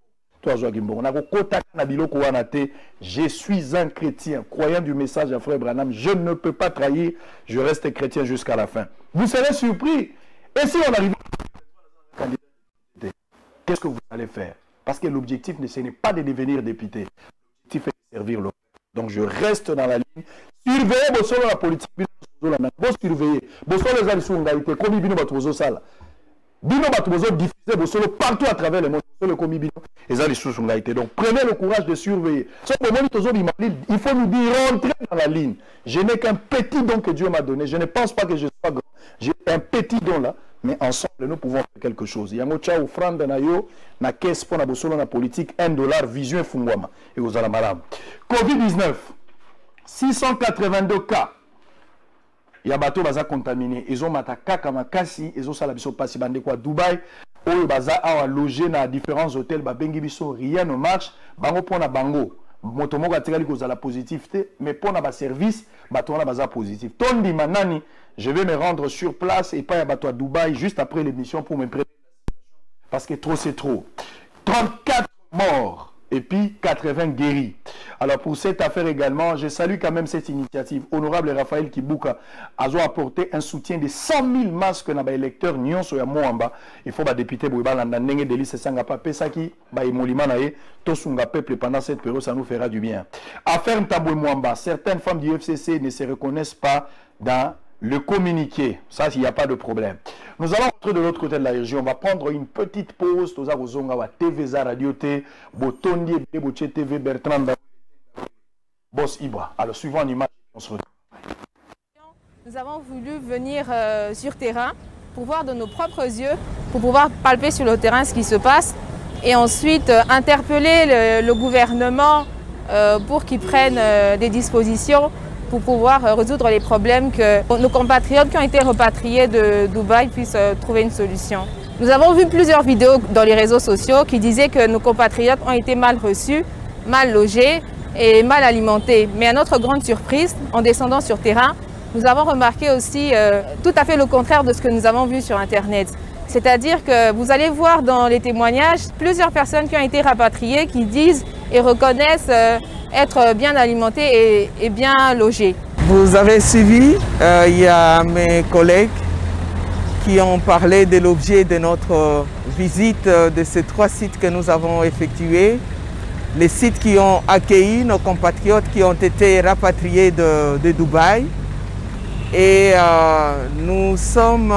je suis un chrétien, croyant du message à Frère Branham, je ne peux pas trahir, je reste chrétien jusqu'à la fin. Vous serez surpris. Et si on arrive à qu'est-ce que vous allez faire? Parce que l'objectif, ce n'est pas de devenir député. L'objectif est de servir le peuple. Donc je reste dans la ligne. Surveillez vos la politique. Vous surveillez. Vos les alisungalité. Comme il y a Bino Batubozo diffusé vos solos partout à travers le monde. Donc prenez le courage de surveiller. Il faut nous dire rentrer dans la ligne. Je n'ai qu'un petit don que Dieu m'a donné. Je ne pense pas que je sois grand. J'ai un petit don là. Mais ensemble, nous pouvons faire quelque chose. Il y a un offrande na caisse pour la politique, $1, vision et fungwama. Et vous allez maram. Covid-19, 682 cas. Il y a bateau baza contaminé. Ils ont mataka kamakasi, ils ont salabiso passi bande quoi Dubaï. Oyo baza a logé dans différents hôtels ba bengi biso rien ne marche. Bango pona bango. Moto moko atikali kozala positivité, mais pona ba service bato na baza positif. Tondi manani, je vais me rendre sur place et pas à bateau à Dubaï juste après l'émission pour me préparer parce que trop c'est trop. 34 morts. Et puis 80 guéris. Alors pour cette affaire également, je salue quand même cette initiative. Honorable Raphaël Kibuka a apporté un soutien de 100 000 masques dans les électeurs Nyon Soya Moamba. Il faut que député Bouba Landandenge Delis Sangapa Pesaki, Baïmolimanae, Tosunga Peuple pendant cette période, ça nous fera du bien. Affaire Ntaboué Moamba, certaines femmes du FCC ne se reconnaissent pas dans le communiqué, ça, il n'y a pas de problème. Nous allons rentrer de l'autre côté de la région. On va prendre une petite pause. TV Radio T, Botondi, Boche TV, Bertrand, Boss Ibra. Alors, suivant l'image, on se retrouve. Nous avons voulu venir sur terrain pour voir de nos propres yeux, pour pouvoir palper sur le terrain ce qui se passe et ensuite interpeller le gouvernement pour qu'ils prennent des dispositions pour pouvoir résoudre les problèmes, que nos compatriotes qui ont été repatriés de Dubaï puissent trouver une solution. Nous avons vu plusieurs vidéos dans les réseaux sociaux qui disaient que nos compatriotes ont été mal reçus, mal logés et mal alimentés. Mais à notre grande surprise, en descendant sur terrain, nous avons remarqué aussi tout à fait le contraire de ce que nous avons vu sur Internet. C'est-à-dire que vous allez voir dans les témoignages plusieurs personnes qui ont été rapatriées qui disent et reconnaissent être bien alimentés et bien logés. Vous avez suivi, il y a mes collègues qui ont parlé de l'objet de notre visite de ces 3 sites que nous avons effectués. Les sites qui ont accueilli nos compatriotes qui ont été rapatriés de Dubaï. Et nous sommes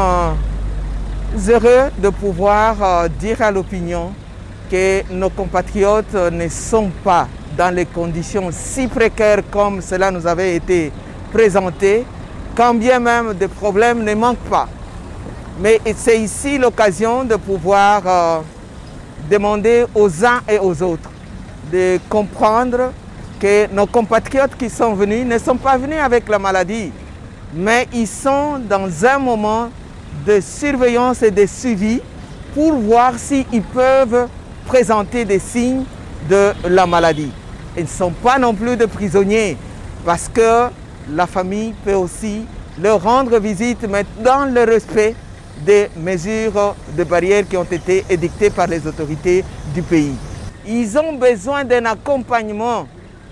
heureux de pouvoir dire à l'opinion que nos compatriotes ne sont pas dans les conditions si précaires comme cela nous avait été présenté, quand bien même des problèmes ne manquent pas. Mais c'est ici l'occasion de pouvoir demander aux uns et aux autres de comprendre que nos compatriotes qui sont venus ne sont pas venus avec la maladie, mais ils sont dans un moment de surveillance et de suivi pour voir s'ils peuvent présenter des signes de la maladie. Ils ne sont pas non plus des prisonniers parce que la famille peut aussi leur rendre visite, mais dans le respect des mesures de barrières qui ont été édictées par les autorités du pays. Ils ont besoin d'un accompagnement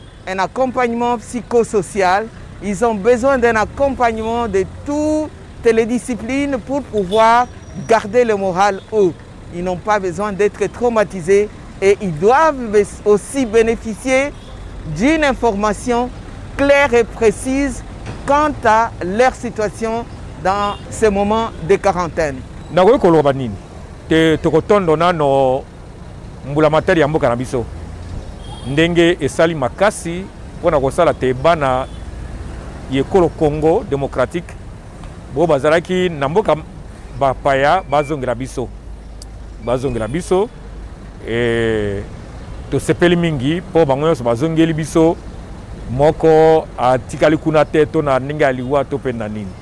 psychosocial. Ils ont besoin d'un accompagnement de toutes les disciplines pour pouvoir garder le moral haut. Ils n'ont pas besoin d'être traumatisés et ils doivent aussi bénéficier d'une information claire et précise quant à leur situation dans ce moment de quarantaine. Nakoki koloba nini te tokotondo nano mbula materi ya mboka na biso ndenge esali makasi mpona kosala te bana yekolo Congo démocratique bo bazalaki na mboka bapaya bazongela biso tosepeli mingi mpo bango nyonso bazongeli biso moko atikali kuna te to na ndenge ya liwa to mpe na nini.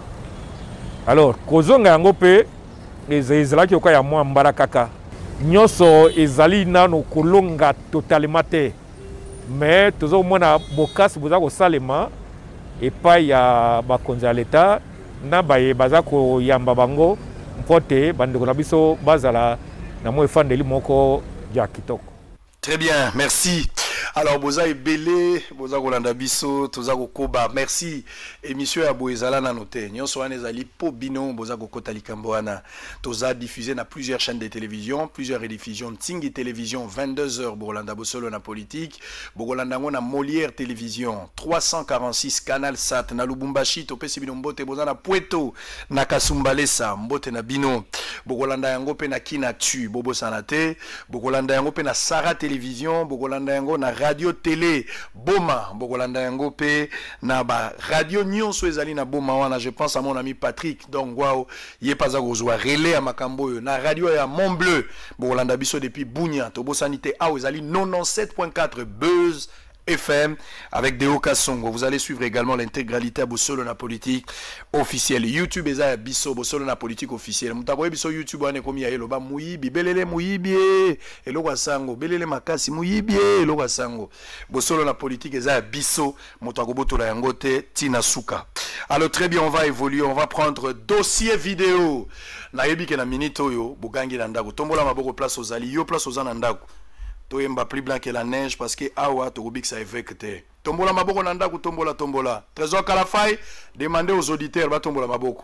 Alors kozonga yango mpe ezalaki oka ya mwa mbala kaka nyonso ezali nano kolonga totalement te, mais tozomona bokasi boza kosalema epai ya bakonzi ya leta na baye baza koyamba bango mpo te bandeko na biso bazala na mwa efandeli moko ya kitoko. Très bien, merci. Alors, boza ebele, boza kolanda biso, toza kokoba. Merci. Émission ya boezala na noté. Nyonso wana ezali po bino boza kokota likambo wana. Toza diffusé na plusieurs chaînes de télévision, plusieurs rediffusions. Tingi Télévision 22h Bolanda Bosolo na politique, Bogolanda na Molière Télévision 346 Canal Sat na Lubumbashi to pesi bino mbote boza na Puerto na Kasumbalesa mbote na bino. Bogolanda yango pe na Kinatu Bobo Sanate, Bogolanda yango pe na Sara Télévision, Bogolanda yango na Radio Télé Boma, Bogolanda yango pe na ba radio nyonso ezali na Boma wana. Je pense à mon ami Patrick Dongwao yepaza kozwa relais à makambo yo na radio ya Mont Bleu Bogolanda biso depuis Bunya to bosanité a ezali 97.4 Buzz FM avec Deo Kasongo. Vous allez suivre également l'intégralité à Bosolo na politique officielle. YouTube eza biso Bosolo na politique officielle. Mutaboye biso YouTube wane komi ya eloba muyibi belele muyibi eloko sango belele makasi muyibi eloko sango. Bosolo na politique eza biso mutakobotola yango te tina suka. Alors très bien, on va évoluer, on va prendre dossier vidéo. Na yebike na minito yo bugangi na ndako. Tombola maboko place aux ali yo place aux andako. Toyemba plus blanc que la neige parce que awa torubik ça évêque. Tombola maboko nandaku tombola. Trésor Kalafai, demandez aux auditeurs ba tombola maboko.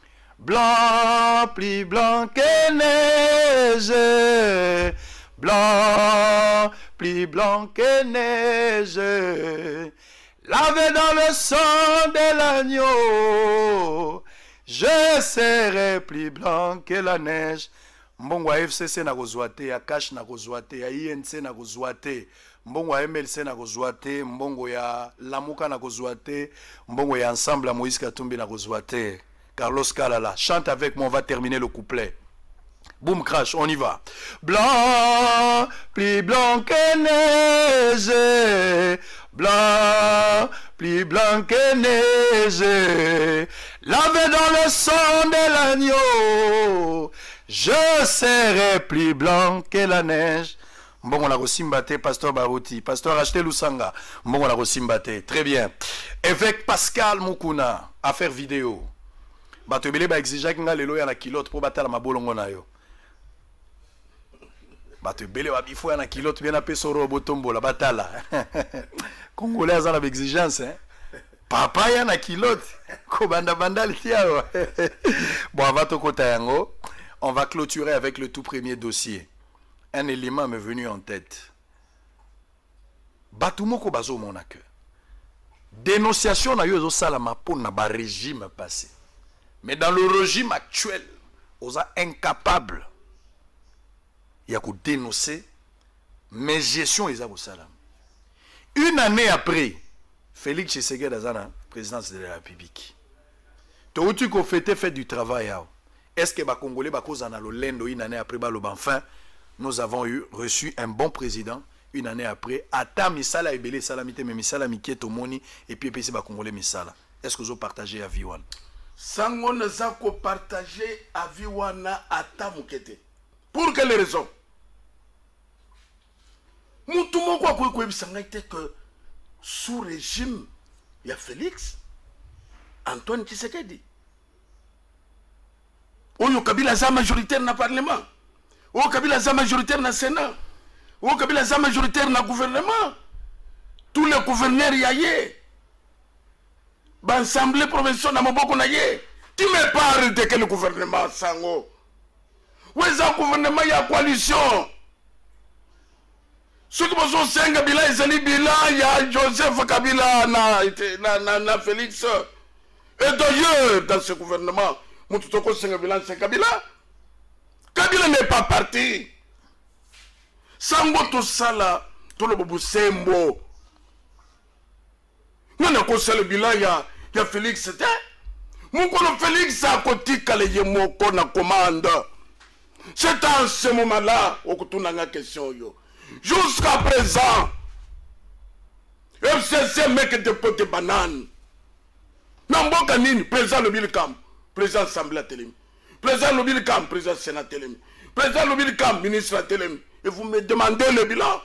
Blanc plus blanc que neige. Blanc plus blanc que neige. Lavé dans le sang de l'agneau. Je serai plus blanc que la neige. Mbongo ya FCC na kozwate, ya Cash na kozwate, ya INC na kozwate, mbongo ya MLC na kozwate, mbongo ya Lamuka na kozwate, mbongo ya Ensemble ya Moïse Katumbi na kozwate. Carlos Kalala, chante avec moi, on va terminer le couplet. Boom crash, on y va. Blanc, plus blanc que neige, blanc, plus blanc que neige, lavé dans le sang de l'agneau, je serai plus blanc que la neige. Bon, on a resimbate, pasteur Barouti, pasteur Acheté Lusanga. Bon, on a resimbate, très bien. Évêque Pascal Mukuna, affaire vidéo. Batebele ba exige que ngale lo ya na kilote pour batala mabolongo na yo. Batebele ba bifo ya na kilote bien apé soro botombo la batala. Congolais azana avec exigence hein. Papa ya na kilote ko banda banda litiao. Bon, on va to kota yango. On va clôturer avec le tout premier dossier. Un élément m'est venu en tête. Batumoko bazo monake. Dénonciation na yo salama pour na ba régime passé. Mais dans le régime actuel, on est incapable. Il y a qu'à dénoncer, mais gestion est à salam. Une année après, Félix Tshisekedi est la présidence de la République. Tout tu qu'on fait du travail. Est-ce que les Congolais une année après enfin, nous avons reçu un bon président une année après. Ata misala ebele salamité mais misala miketo moni et puis les Congolais misala. Est-ce que vous avez partagé à Viwan? Sango naza ko partager avis wana ata mukete. Pour quelle raison? Mutu moko akoyeko ebisanga ite que sous régime ya Félix Antoine Tshisekedi oyo Kabila za majoritaire na parlement, oyo Kabila za majoritaire na sénat, oyo Kabila za majoritaire na gouvernement, tous les gouverneurs yaye l'Assemblée provinciale na maboko na ye. Tu me parles de quel gouvernement sango? Où est un gouvernement ya coalition? Ce qui vous senga bila ezali bila ya Joseph Kabila na Félix. Et d'ailleurs dans ce gouvernement, Moutouko senga bila c'est Kabila. Kabila n'est pas parti. Sango tout ça là, tout le bobo sembo. Non, non, c'est le bilan, il y a Félix, c'était. Mon Félix a côté Kaleye Moko na commande. C'est en ce moment-là, au coup de question. Jusqu'à présent, FCC mec de potes de bananes. Namboka nini, président le Bilkam, président Assemblée Télém. Président le Bilkam, président Sénat Télém. Président le Bilkam, ministre Télém. Et vous me demandez le bilan.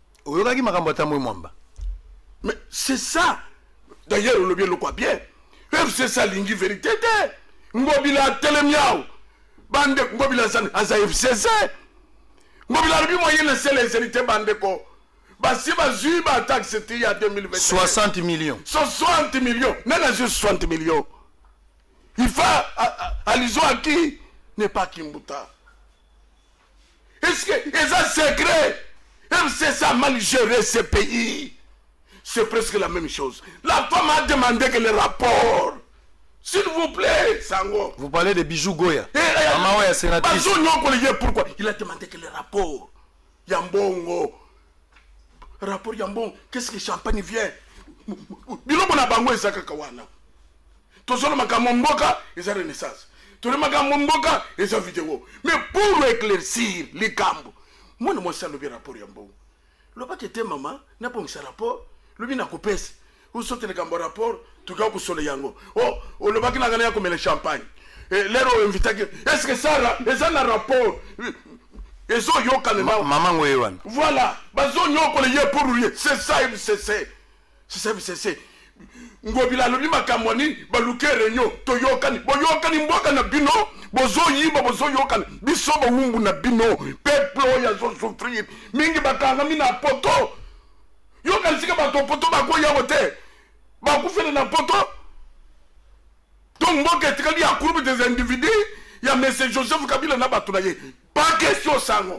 Mais c'est ça. D'ailleurs, on le bien le quoi bien. C'est ça l'ingi vérité. Ngobila telemiao. Bande ngobila san asa FCC. Ngobila le moyen laisser les élites bande ko. Basi bazu ba taxe c'était il y a 2020. 60 millions. 60 millions. Non, juste 60 millions. Il faut allusion à qui n'est pas Kimbuta. Est-ce que ça secret? FCC a mal géré ce pays. C'est presque la même chose. La femme a demandé que le rapport. S'il vous plaît, Sango. Vous parlez de Bijou Goya. Maman Oya sénatrice. Pourquoi? Il a demandé que le rapport. Yambongo. Rapport Yambon. Qu'est-ce que champagne vient? Bilobo na bango ezaka kawana. Tosolo makamomboka eza renaissance. Tosolo makamomboka eza vidéo. Mais pour éclaircir les camps. Moi ne sais pas le rapport Yambon. Le pas que t'es maman n'a pas un rapport. Le bien à couper, ou sauter les gambos rapport, tout cas pour soleil yango. Oh, le bac n'a gagné comme le champagne. Et l'air invité. Est-ce que ça là, et ça n'a rapport? Et ça yo kanema. Maman Wewan. Voilà. Bazo yo collé pour lui. C'est ça FCC. C'est ça FCC. Ngobila le bima kamwani baluke renyo to yokani. Bo yokani mboka na bino. Bozo yiba bozo yokani. Biso bo wumbu na bino. Peuple ya zo souffrir. Mingi bakanga mina poto. Yo kan sika ba to poto ba ko ya wote ba ku fele na poto donc mboka etikali ya groupe des individus ya monsieur Joseph Kabila na batuna ye pas question sango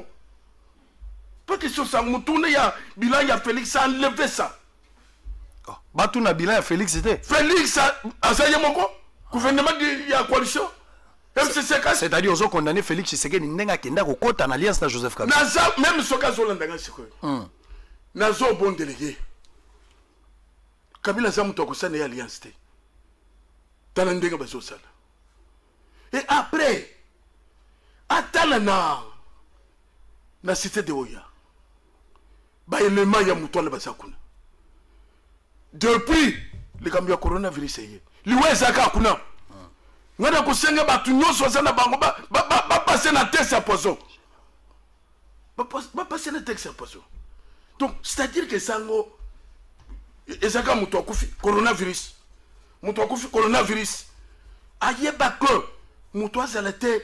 mutune ya bilan ya Félix a enlevé ça batuna bilan ya Félix c'était Félix a ça yemoko gouvernement de ya coalition FCC c'est-à-dire aux condamné Félix Tshisekedi ndenga kenda ko kota na alliance na Joseph Kabila na ça même soka zolanda ngashiko Nazo bon délégué. Kabila za muto kusana ya alliance te. Talandega bazo sala. Et après atala na cité de Oya. Ba élément ya muto la basakuna. depuis le cambio coronavirus est liwe zaka kuna ngada ko senga ba tunyo so sana bango ba passer na test à poison ba passer na test à poison donc c'est-à-dire que sango ezaka muto akufi coronavirus ayeba que muto azalate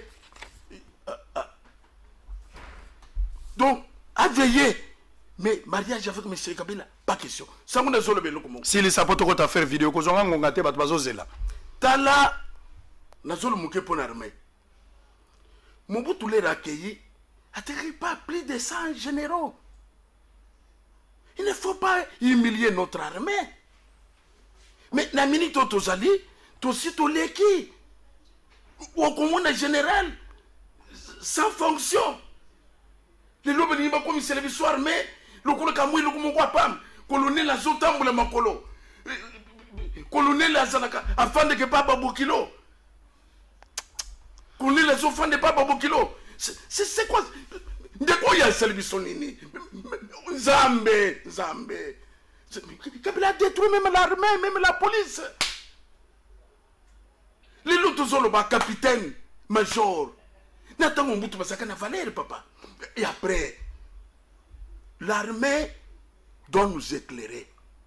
donc à veiller. Mais mariage avec M. Kabila, pas question. Ça me désolé, si les sapotes ont fait vidéo, qu'on a ngongate, bat bazozela. Tala, nazolo mouké pour l'armée. Mobutu les accueillis, atterrit pas plus de 100 généraux. Il ne faut pas humilier notre armée. Mais la minute où tu allais, tu aussi tu l'es qui? Ou au commandant général, sans fonction. Les lobes n'y pas comme c'est le soir, mais le colonel Kamui, le colonel colonel la Zotamboule Makolo, colonel la Zanaka, afin de que Papa Bokilo, colonel la Zofan de Papa Bokilo. C'est quoi? De quoi il y a Selbisonini? Zambe. Kabila a détruit même l'armée, même la police. Les autres sont le capitaine, major. Nathan Mobutu Basaka na valeur, papa. Et après, l'armée doit nous éclairer.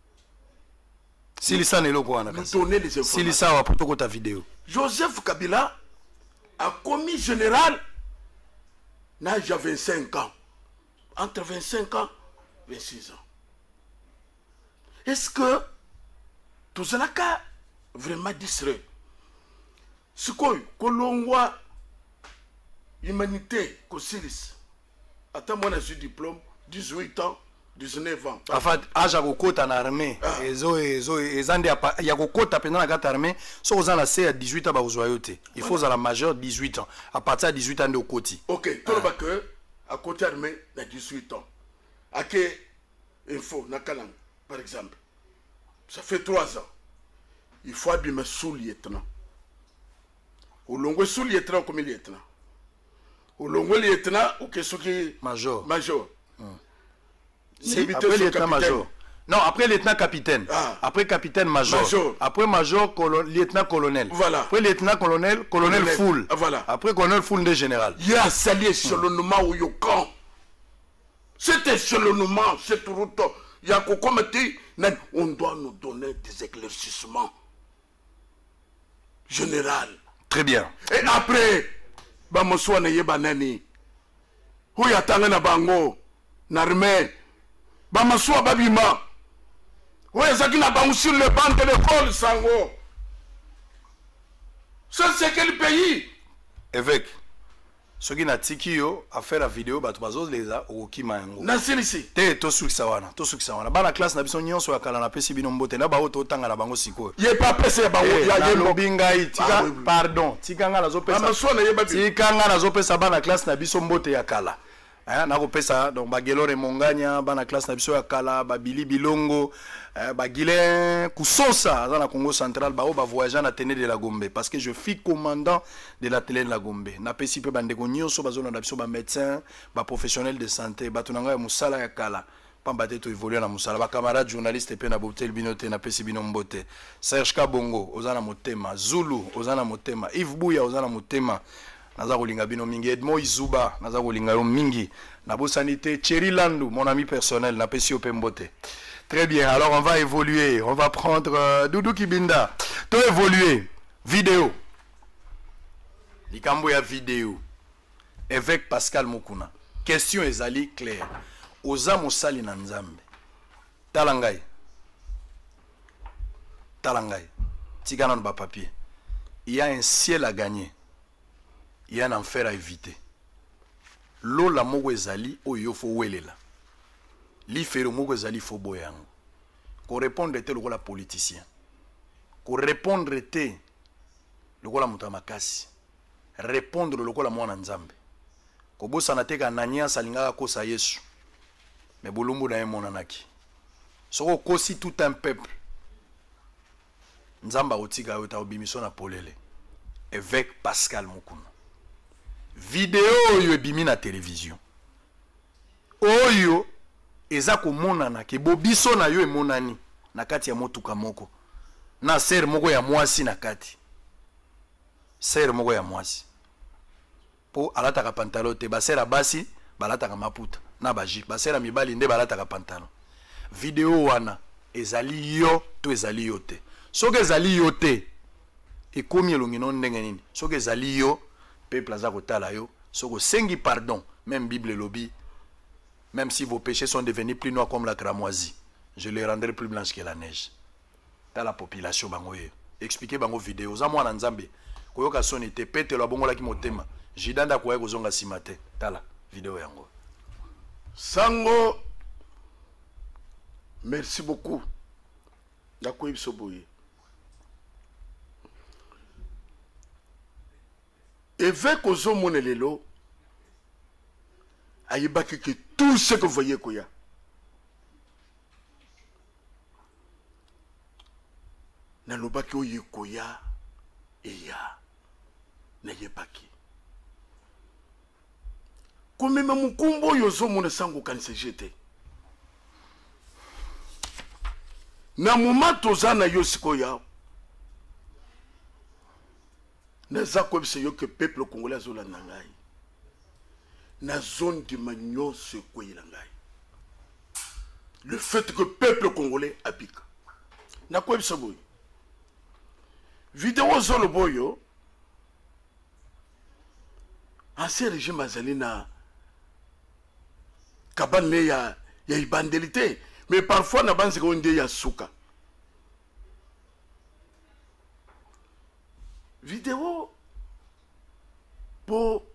Si Lisa n'est pas nous donner les informations. Si Lisa va pour ta vidéo. Joseph Kabila a commis général l'âge de 25 ans. Entre 25 ans et 26 ans. Est-ce que tout cela a vraiment distrait? Ce que l'on voit, humanité, Kosilis. Attends, moi, j'ai un diplôme, 18 ans, 19 ans. En fait, âge à en armée. Il y a côté pendant la carte armée. Si vous en avez à 18 ans, il faut à la majeure 18 ans. À partir de 18 ans, de côté. Ok, tout le monde à côté armée, il y a 18 ans. À quelle info, Nakalang, par exemple. Ça fait 3 ans. Il faut abîmer sous-lieutenant. Au long de sous-lieutenant comme lieutenant. Au long de lieutenant, ou qu'est-ce qui major. C'est après lieutenant major. Non, après lieutenant capitaine. Après capitaine major. Après major, lieutenant colonel. Voilà. Après lieutenant colonel full. Voilà. Après colonel full de général. Il y a sali échelonnement au Yukon. Cet échelonnement, cette route, il y a qu'on on doit nous donner des éclaircissements. Général. Très bien. Et après, Bamoswane Yebanani. Où y a Tangana Bango, Narme, Bamaswa Babima. Où y a Zakina Bango sur le banc de l'école, Sango. Ça, c'est quel pays? Évêque. Ce qui n'a tiki yo a fait la vidéo bah tu vas les a au kimango. Na silisi. Te to suksawana. Ba la classe na biso nyonso ya kala na pesi bino mbote na ba oto tanga na bango siko. Ye pas pese bango ya ye lobinga itika pardon. Tika nga na zo pesa. Tika nga na zo pesa ba na classe na biso mbote ya kala. Na ko pesa donc ba gelore monganya ba na classe na biso ya kala ba bili bilongo ba Guilain Kusosa dans la Congo central ba o ba voyager na Tene de la Gombe parce que je suis commandant de la télé de la Gombe na pesi pe bande ko nyonso ba zona na biso ba médecin ba professionnel de santé ba tunanga ya musala ya kala pamba te to évoluer na musala ba camarade journaliste pe na botel binote na pesi bino mbote Serge Kabongo ozana motema Zulu ozana motema Yves Bouya ozana motema naza kolinga bino mingi Edmo Izuba naza kolinga yo mingi na bosanité Thierry Landou mon ami personnel na pesi ope mbote. Très bien, alors on va évoluer, on va prendre Doudou Kibinda. To évoluer, vidéo. Likambo ya vidéo. Évêque Pascal Mukuna. Question ezali claire. Oza mosali na nzambe. Talangay. Tigana ba papier. Il y a un ciel à gagner. Il y a un enfer à éviter. L'eau la moko ezali oyo fo welela. Li fero moko ezali fo boyango. Ko répondre te lokola politicien. Ko répondre te lokola mutu makasi. Répondre lokola mwana nzambe. Ko bosana te ka nanya salingaka kosa Yesu. Mais bolumbu na ye monanaki. Soko kosi tout un peuple. Nzamba otika yo ta obimiso na polele. Évêque Pascal Mukuna. Vidéo oyo ebimi na télévision. Oyo eza ko monana ke bobiso na yo emonani na kati ya motuka moko na ser moko ya mwasi na kati ser moko ya mwasi po alataka pantalon te basera basi balataka maputa na baji basera mibali nde balataka pantalon video wana ezali yo to ezali yo te soki ezali yo te ekomi elongi no ndenge nini soki ezali yo peuple aza kotala yo soki osengi pardon même Bible lobby même si vos péchés sont devenus plus noirs comme la cramoisie je les rendrai plus blanches que la neige ta la population bango ye expliquer bango vidéo za mwana nzambe koyoka soni te pete la bongola ki motema jidanda koya kozonga sima te tala vidéo yango sango merci beaucoup ndakoyi soboye évêque ozomona lelo ayebaki que tout ce que vous voyez koya nalobaki oyo koya eya nayebaki komema mokumba oyo ozomona sango okanisa jete na moma toza na yo sikoyo naza koyebisa yo ke peuple congolais azolanda ngai na zone ndima nyonso ekweyela ngai le fait que peuple congolais abika nakoyebisa boye video ozoloba oyo ancien régime azali na kabane ya ibandeli te mais parfois na banzeka oyo nde ya suka video po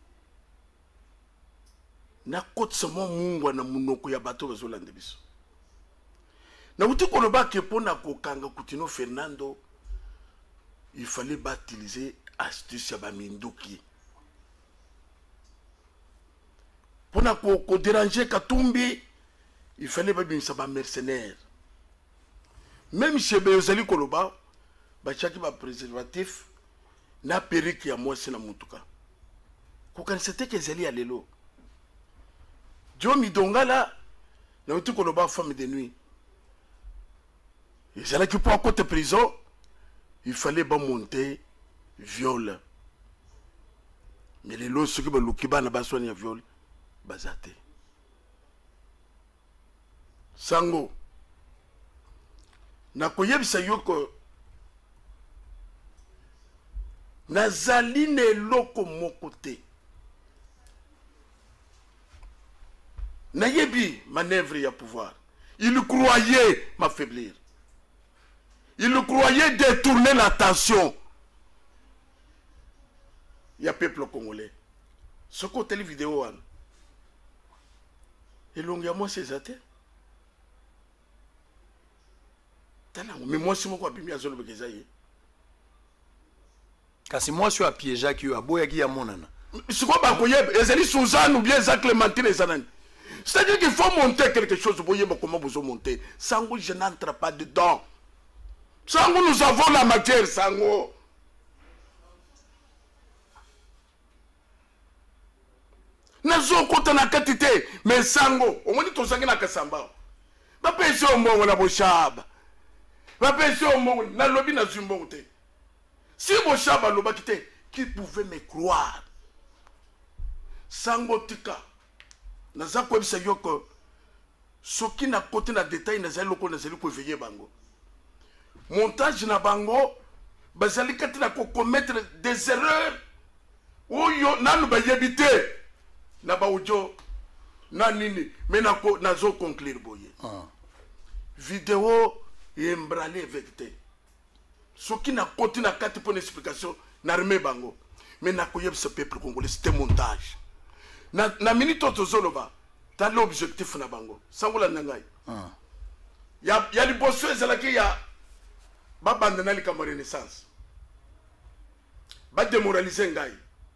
nakotisa mwa mungwa na munoko ya bato bazolanda biso nauti koloba ke mpo na kokanga Coutinho Fernando il fallait utiliser astuce ya baminduki mpo na kodéranger Katumbi il fallait babimisa bamercenaire même chebe ozali koloba bachaki bapréservatif na perike ya mwasi na mutuka kokanisa te ke ezali ya lelo jo midongala nauti koloba femme de nuit ezalaki mpo akote prison il fallait monter viol mais lelo soki baluki bana baswani ya viol baza te sango nakoyebisa yo ko nazali na eloko moko te nayebi manœuvre ya pouvoir il croyait m'affaiblir il croyait détourner l'attention ya peuple congolais ce côté vidéo wana elongi ya mwasi eza te talango mais mwasi moko abimi azolobeka eza ye kasi mwasi oyo apiégeaki oyo aboyaki ya monana sikoyo bakoyeba ezali Suzanne ou bien eza Clémentine eza nani c'est-à-dire qu'il faut monter quelque chose boyeba comment vous monter sango je n'entre pas dedans sango nous avons la matière sango nazokota na kati te mais sango omoni tozangi na kasamba bapesi ombongo na boshaba bapesi ombongo nalobi na zimbongo te si boshaba lobaki te qui pouvait me croire sango tika naza koyebisa yo ko soki na kote na détail nazali loko nazali koveiller bango montage na bango bazali kati na commettre des erreurs oyo nanu bayebi te na baojo na nini mais nazo conclure boye vidéo yembrale avec te soki na kote na kati pour une explication na remet bango mais na koyebisa peuple congolais c'était montage na minute tozoloba ta l'objectif na bango sangola nangai ya liboso ezalaki ya babanda na likambo renaissance badémoralize ngai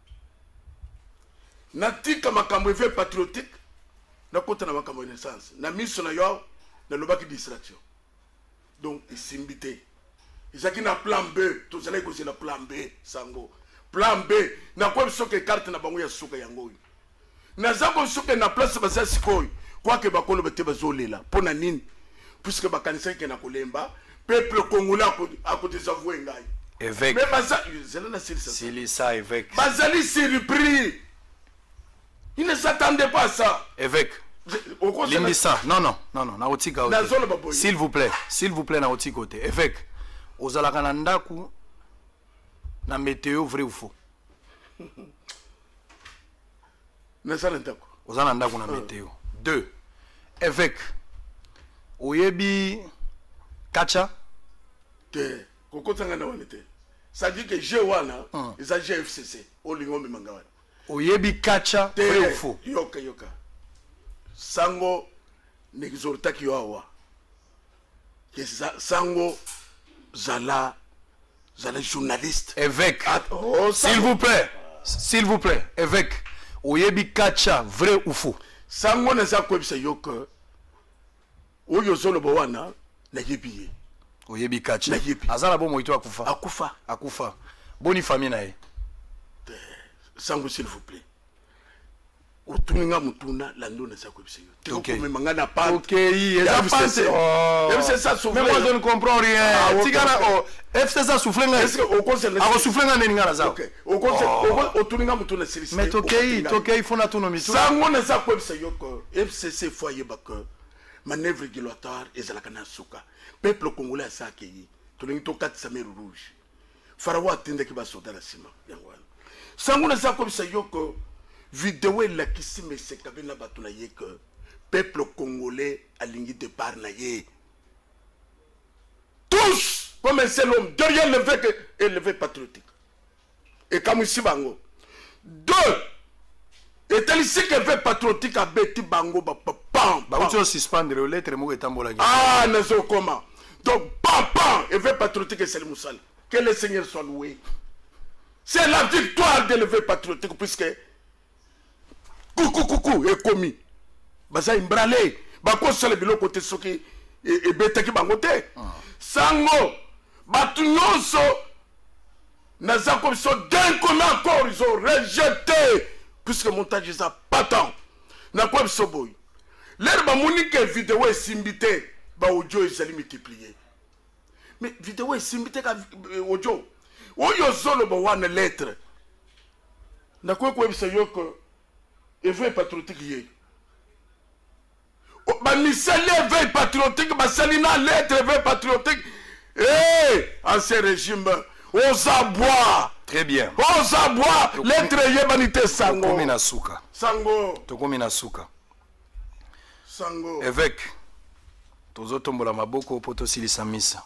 natika makambo eve patriotique nakota na makambo renaissance na miso na yo nalobaki distraction donc esimbi te ezalaki na plan B tozalaki kozela plan B sango plan B nakoyebi soki carte na bango ya suka yango oyo naza kosuka na place baza sikoyo kwake bakoloba te bazolela mpo na nini puisque bakanisa ke na kolemba peuple congolais a côté avouer ngai évêque mais baza zelana Silisa évêque bazali surpris, il ne s'attendait pas à ça évêque Limbisa non na otika s'il vous plaît na otika côté évêque ozalaka na ndaku na météo vrai ou faux na ça ndako ozana ndaku na météo 2 évêque oyebi kacha te kokotanga na wana te ça dit que G1 ils a GFCC au lingo memanga wana oyebi kacha vrai ou faux yoka sango n'exhortaki yo awa que sango zala journaliste évêque s'il vous plaît évêque oyebi kacha vrai ou faux sango na za kwebisa yo que oyo zolo bowana na yebiye oyebi kacha azala bo moito akufa boni famille na ye sango s'il vous plaît otuninga mutuna lando na za kwebisa yo okay manga na pas okay c'est ça souffle mais moi je ne comprends rien tigana FC ça souffle nga est-ce que au conseil a souffle nga neni ngana za okay au conseil otuninga mutuna silisi mais okay fona tuno mitu sango na za kwebisa yo ko FCC foyer bak manœuvre régulatoire ezalaka na suka peuple congolais asaki tolingi to katisa mer rouge farawa atendeki basoda na sima yango sango na za kwebisa yo ko vidéo la kisi mese kabina bato na ye que peuple congolais alingi de par na ye tous comme un seul homme derrière l'éveil patriotique et comme ici bango 2 et tel ici que l'éveil patriotique a bêti bango pam ba uto suspendre lettre mo etambola ah ne sais comment donc pam éveil patriotique et c'est le Moussal que le Seigneur soit loué c'est la victoire de l'éveil patriotique puisque coucou et commis baza imbrale bako sala biloko te soki e betaki bango te sango batu nyonso naza comme ça d'un commun encore ils ont rejeté puisque montage ça pas tant na quoi so boy l'air ba monique vidéo est simbité ba audio est multiplié mais vidéo est simbité ka audio oyo zolo ba wana lettre na quoi bisa yoko éveil patriotique yé ba misali éveil patriotique ba salina lettre éveil patriotique ancien régime aux abois très bien aux abois lettre yé banité sango tokomi na suka sango évêque tozotombola maboko po tosilisa misa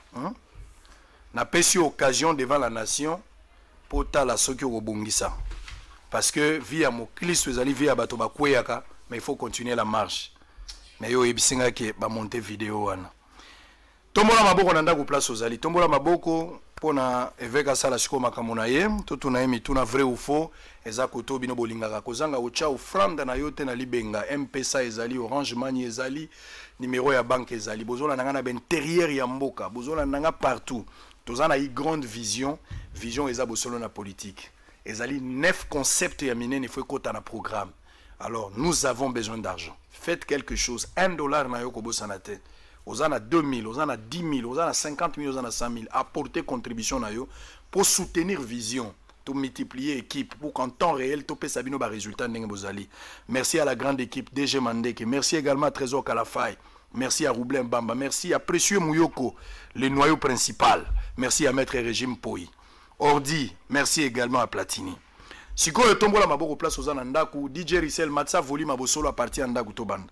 na pesi occasion devant la nation po tala soki okobongisa parce que via mon Christ ezali via bato bakweyaka mais il faut continuer la marche mais yo ebisinga ke ba monter vidéo wana tombola maboko na ndako place ozali tombola maboko pona évêque asala siko makambo na ye totuna ye mituna vrai ou faux eza koto bino bolingaka kozanga ocha offrande na yo te na libenga mpesa ezali orange money ezali numéro ya banque ezali bozola nanga na intérieur ya mboka bozola nanga partout tozana i grande vision eza bosolo na politique ezali 9 concepts ya minene faut kota na programme alors nous avons besoin d'argent faites quelque chose $1 na yo kobosana te ozana 2000 ozana 10 000 ozana 50 000 ozana 100 000 apporter contribution na yo pour soutenir vision to multiplier équipe pour qu'en temps réel to pesa bino ba résultat ndenge bozali merci à la grande équipe DG Mandeke merci également à Trésor Kalafay merci à Roublin Bamba merci à Précieux Mouyoko le noyau principal merci à Maître Régime Poi Ordi merci également à Platini sikoyo tombola maboko place ozana ndaku DJ Rissel Matsa volume abosolo à partir ndaku to banda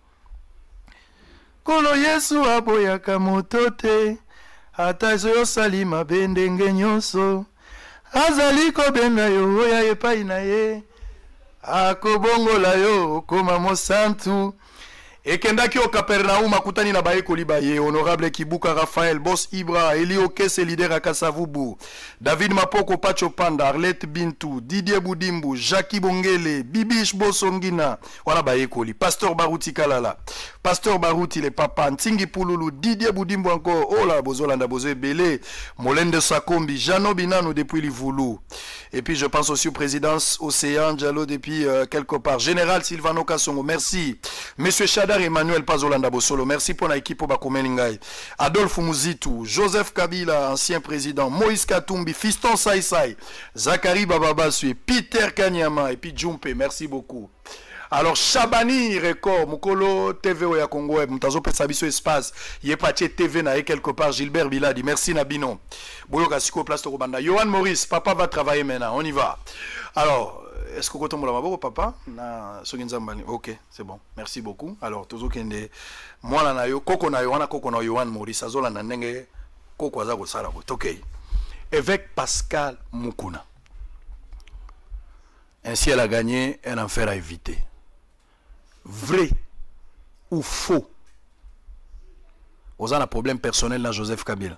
Kolo Yesu aboyaka moto te ata ezosali mabe ndenge nyonso azali kobenga yo oya epai na ye akobongola yo okoma mosantu ekendaki o Capernaum akutani na baekoli baye honorable Kibuka Raphaël Boss Ibra Eli Okese leader Akasavubu David Mapoko Pacho Panda Arlette Bintou Didier Boudimbu Jackie Bongele Bibish Bosongina wana baekoli Pasteur Baruti Kalala Pasteur Baruti le papa Ntingi Pululu Didier Boudimbu encore oh la bozolanda bozo belé Molende Sakombi Jano Binano depuis Livulu et puis je pense aussi au présidence Océan Diallo depuis quelque part Général Silvano Kassongo merci Monsieur Chada Ambassadeur Emmanuel Pazolanda Bosolo, merci pour l'équipe pour Bakomeningai. Adolphe Mouzitou, Joseph Kabila, ancien président, Moïse Katumbi, Fiston Saïsaï, Zachary Bababasui, Peter Kanyama et puis Jumpe, merci beaucoup. Alors, Chabani Record, Mukolo TV Oya Congo, Mutazo Pesabiso Espace, Yepache TV na quelque part, Gilbert Biladi, merci Nabino. Boyo Kasiko Place Torobanda. Johan Maurice, papa va travailler maintenant, on y va. Alors, est-ce que vous avez papa? Ok, c'est bon, merci beaucoup. Alors, toujours kende, moi la nayo, koko na Johan Maurice, azola na nenge, koko azago sarabo, ok. Évêque Pascal Mukuna. Ainsi, elle a gagné un enfer à éviter. Vrai ou faux? Vous avez un problème personnel dans Joseph Kabila?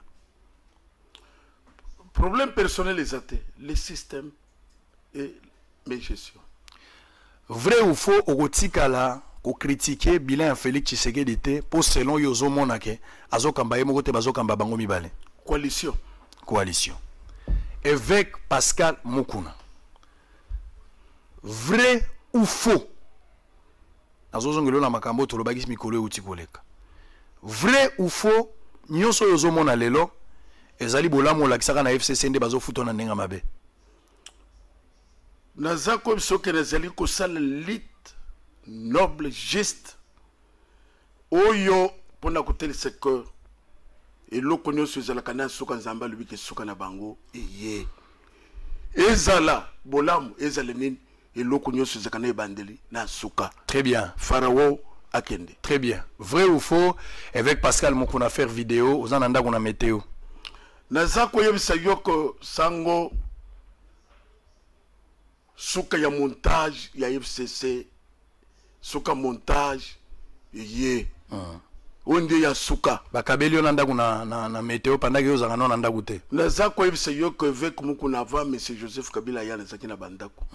Problème personnel, les athées, le système et mes gestions. Vrai ou faux, au Tikala, au critiquer bilan Félix Tshisekedi pour selon Yozo Monake, Azokambaye Mogote Bazokamba Bango Mibale. Coalition. Coalition. Évêque Pascal Mukuna. Vrai ou faux? Vrai ou faux? Nyonso Yozo Mona lelo, ezali bolamo lakisaka na FCC nde bazofuta na ndenga mabe. Naza comme ce que nazali ko sala lit noble geste oyo pona koteli c'est que et lokonyo sezala kana soka nzamba lubi ke soka na bango eye ezala bolamu ezala nini et lokonyo sezala kana ebandeli na soka. Très bien. Pharaon akende. Très bien. Vrai ou faux? Avec Pascal Mukuna faire vidéo aux ananda kuna météo. Naza ko yebisa yoko sango suka ya montage ya FCC suka montage ye onde ya suka bakabeli onanda kuna na météo pendant que yozanga non nanda gute naza ko yebisa yoko avec Mukuna avant monsieur Joseph Kabila ya nazaki na bandako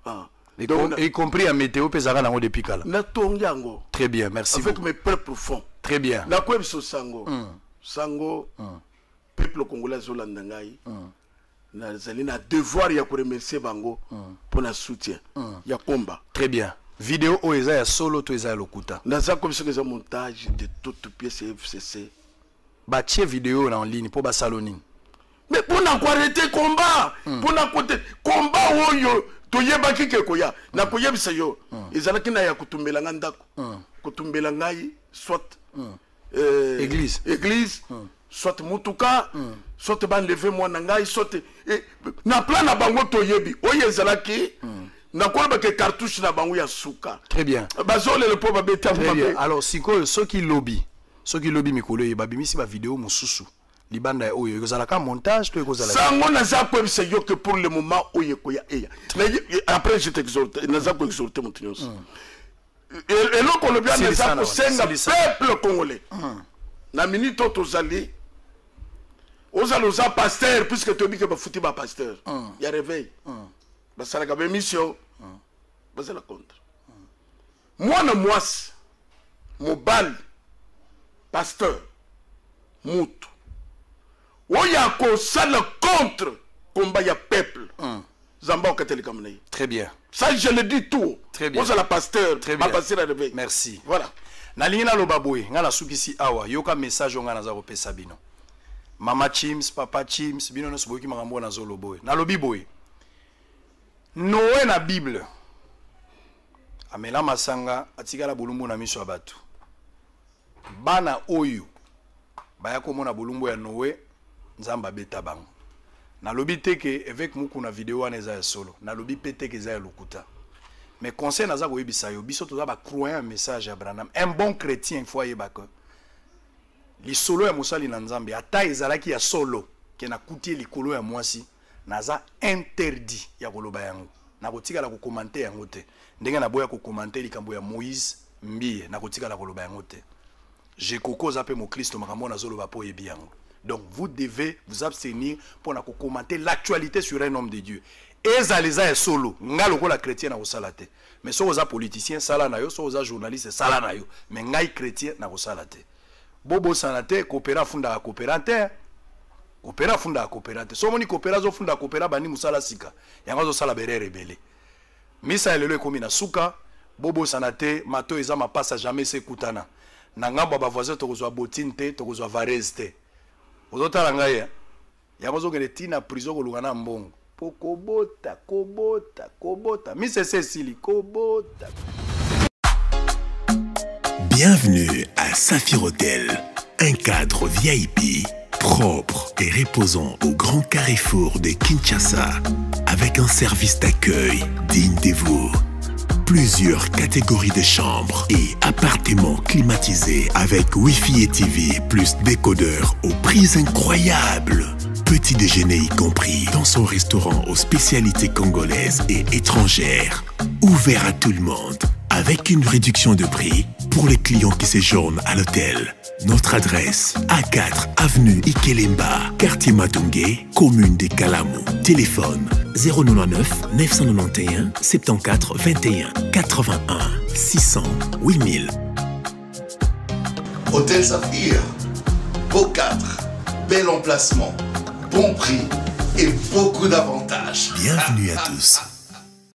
y compris à météo pesaka nango depuis kala na tongango. Très bien, merci avec beaucoup. mes propres fonds. Très bien. Na ko yebisa sango sango peuple congolais zolanda ngai nazali na devoir ya ko remercier bango pour na soutien ya komba. Très bien. Vidéo oeza ya solo to eza ya lokuta. Naza comme ce que c'est montage de toutes pièces FCC. Batie vidéo en ligne pour Basaloning. Mais pour na arrêter combat, pour na côté combat oyo to yebaki ke koya na ko yebisa yo ezalaki na ya kutumbela ngandako kutumbela ngai soit église soit mutuka soit ban lever moi na ngai soit na plan na bango to yebi oyo ezalaki na ko ba ke cartouche na bango ya suka. Très bien. Bazole le pauvre beta. Très bien. Alors siko ceux qui lobby mikolo ye babimisi ba vidéo mususu libanda oyo kozalaka montage to ekozala sango naza ko ebisa yo que pour le moment oyo koya eya mais après je t'exhorte naza ko exhorter mon tinios et loko le bien naza ko senga peuple congolais na minute tozali oza pasteur puisque tu dis que ba futi ba pasteur ya réveil basala ka émission basala contre moi na mwasi mobali pasteur mutu oya ko sala contre combat ya peuple zamba okatelika mnayi. Très bien. Ça je le dis tout. Très bien. Vous la pasteur très bien. Passer la réveil. Merci. Voilà. Na lingina lo baboy ngala sukisi awa yoka message nga naza kopesa bino. Mama Chims, Papa Chims, bino no soboki makambo na zolo boy. Na lobi boy. Noé na Bible. Amela masanga atikala bulumbu na miso abatu. Bana oyo baya komona bulumbu ya Noé nzamba beta bango. Na lobi teke avec Mukuna vidéo wana eza ya solo. Na lobi peteke eza ya lokuta. Mais conseil naza ko yebisa yo biso toza ba croire un message à Branham. Un bon chrétien il faut yebaka. Li solo ya musali na nzambe ata ezalaki ya solo ke na kutie likolo ya mwasi naza interdit ya koloba yango. Na kotika la ko commenter yango te. Ndenge na boya ko commenter likambo ya Moïse Mbie na kotika la koloba yango te. Je kokoza pe mo Christ makambo na zolo ba po yebi yango. Donc vous devez vous abstenir pour commenter l'actualité sur un homme de Dieu. Ezaleza est solo, ngalo ko la chrétien na osala te. Mais so oza politicien sala na yo, so oza journaliste sala na yo. Mais ngai chrétien na osala te. Bobo sanate coopéra funda coopérante. Coopéra funda coopérante. So moni coopéra zo funda coopéra bani musala sika. Yango zo sala bere rebele. Misa elelo ekomi na suka, bobo sanate mato eza mapasa jamais se kutana na ngambo ba voisin to kozwa botine te to kozwa varese te ozotala ngai ya yango zokende tina prison kolunga na mbongo po kobota misese sili kobota. Bienvenue à Saphir Hotel, un cadre VIP propre et reposant au grand carrefour de Kinshasa, avec un service d'accueil digne de vous. Plusieurs catégories de chambres et appartements climatisés avec Wi-Fi et TV plus décodeur aux prix incroyables. Petit déjeuner y compris dans son restaurant aux spécialités congolaises et étrangères. Ouvert à tout le monde avec une réduction de prix pour les clients qui séjournent à l'hôtel. Notre adresse, A4 avenue Ikelemba, quartier Matungé, commune de Kalamou. Téléphone 099 991 74 21 81 600 8000. Hôtel Saphir, beau cadre, bel emplacement, bon prix et beaucoup d'avantages. Bienvenue à tous.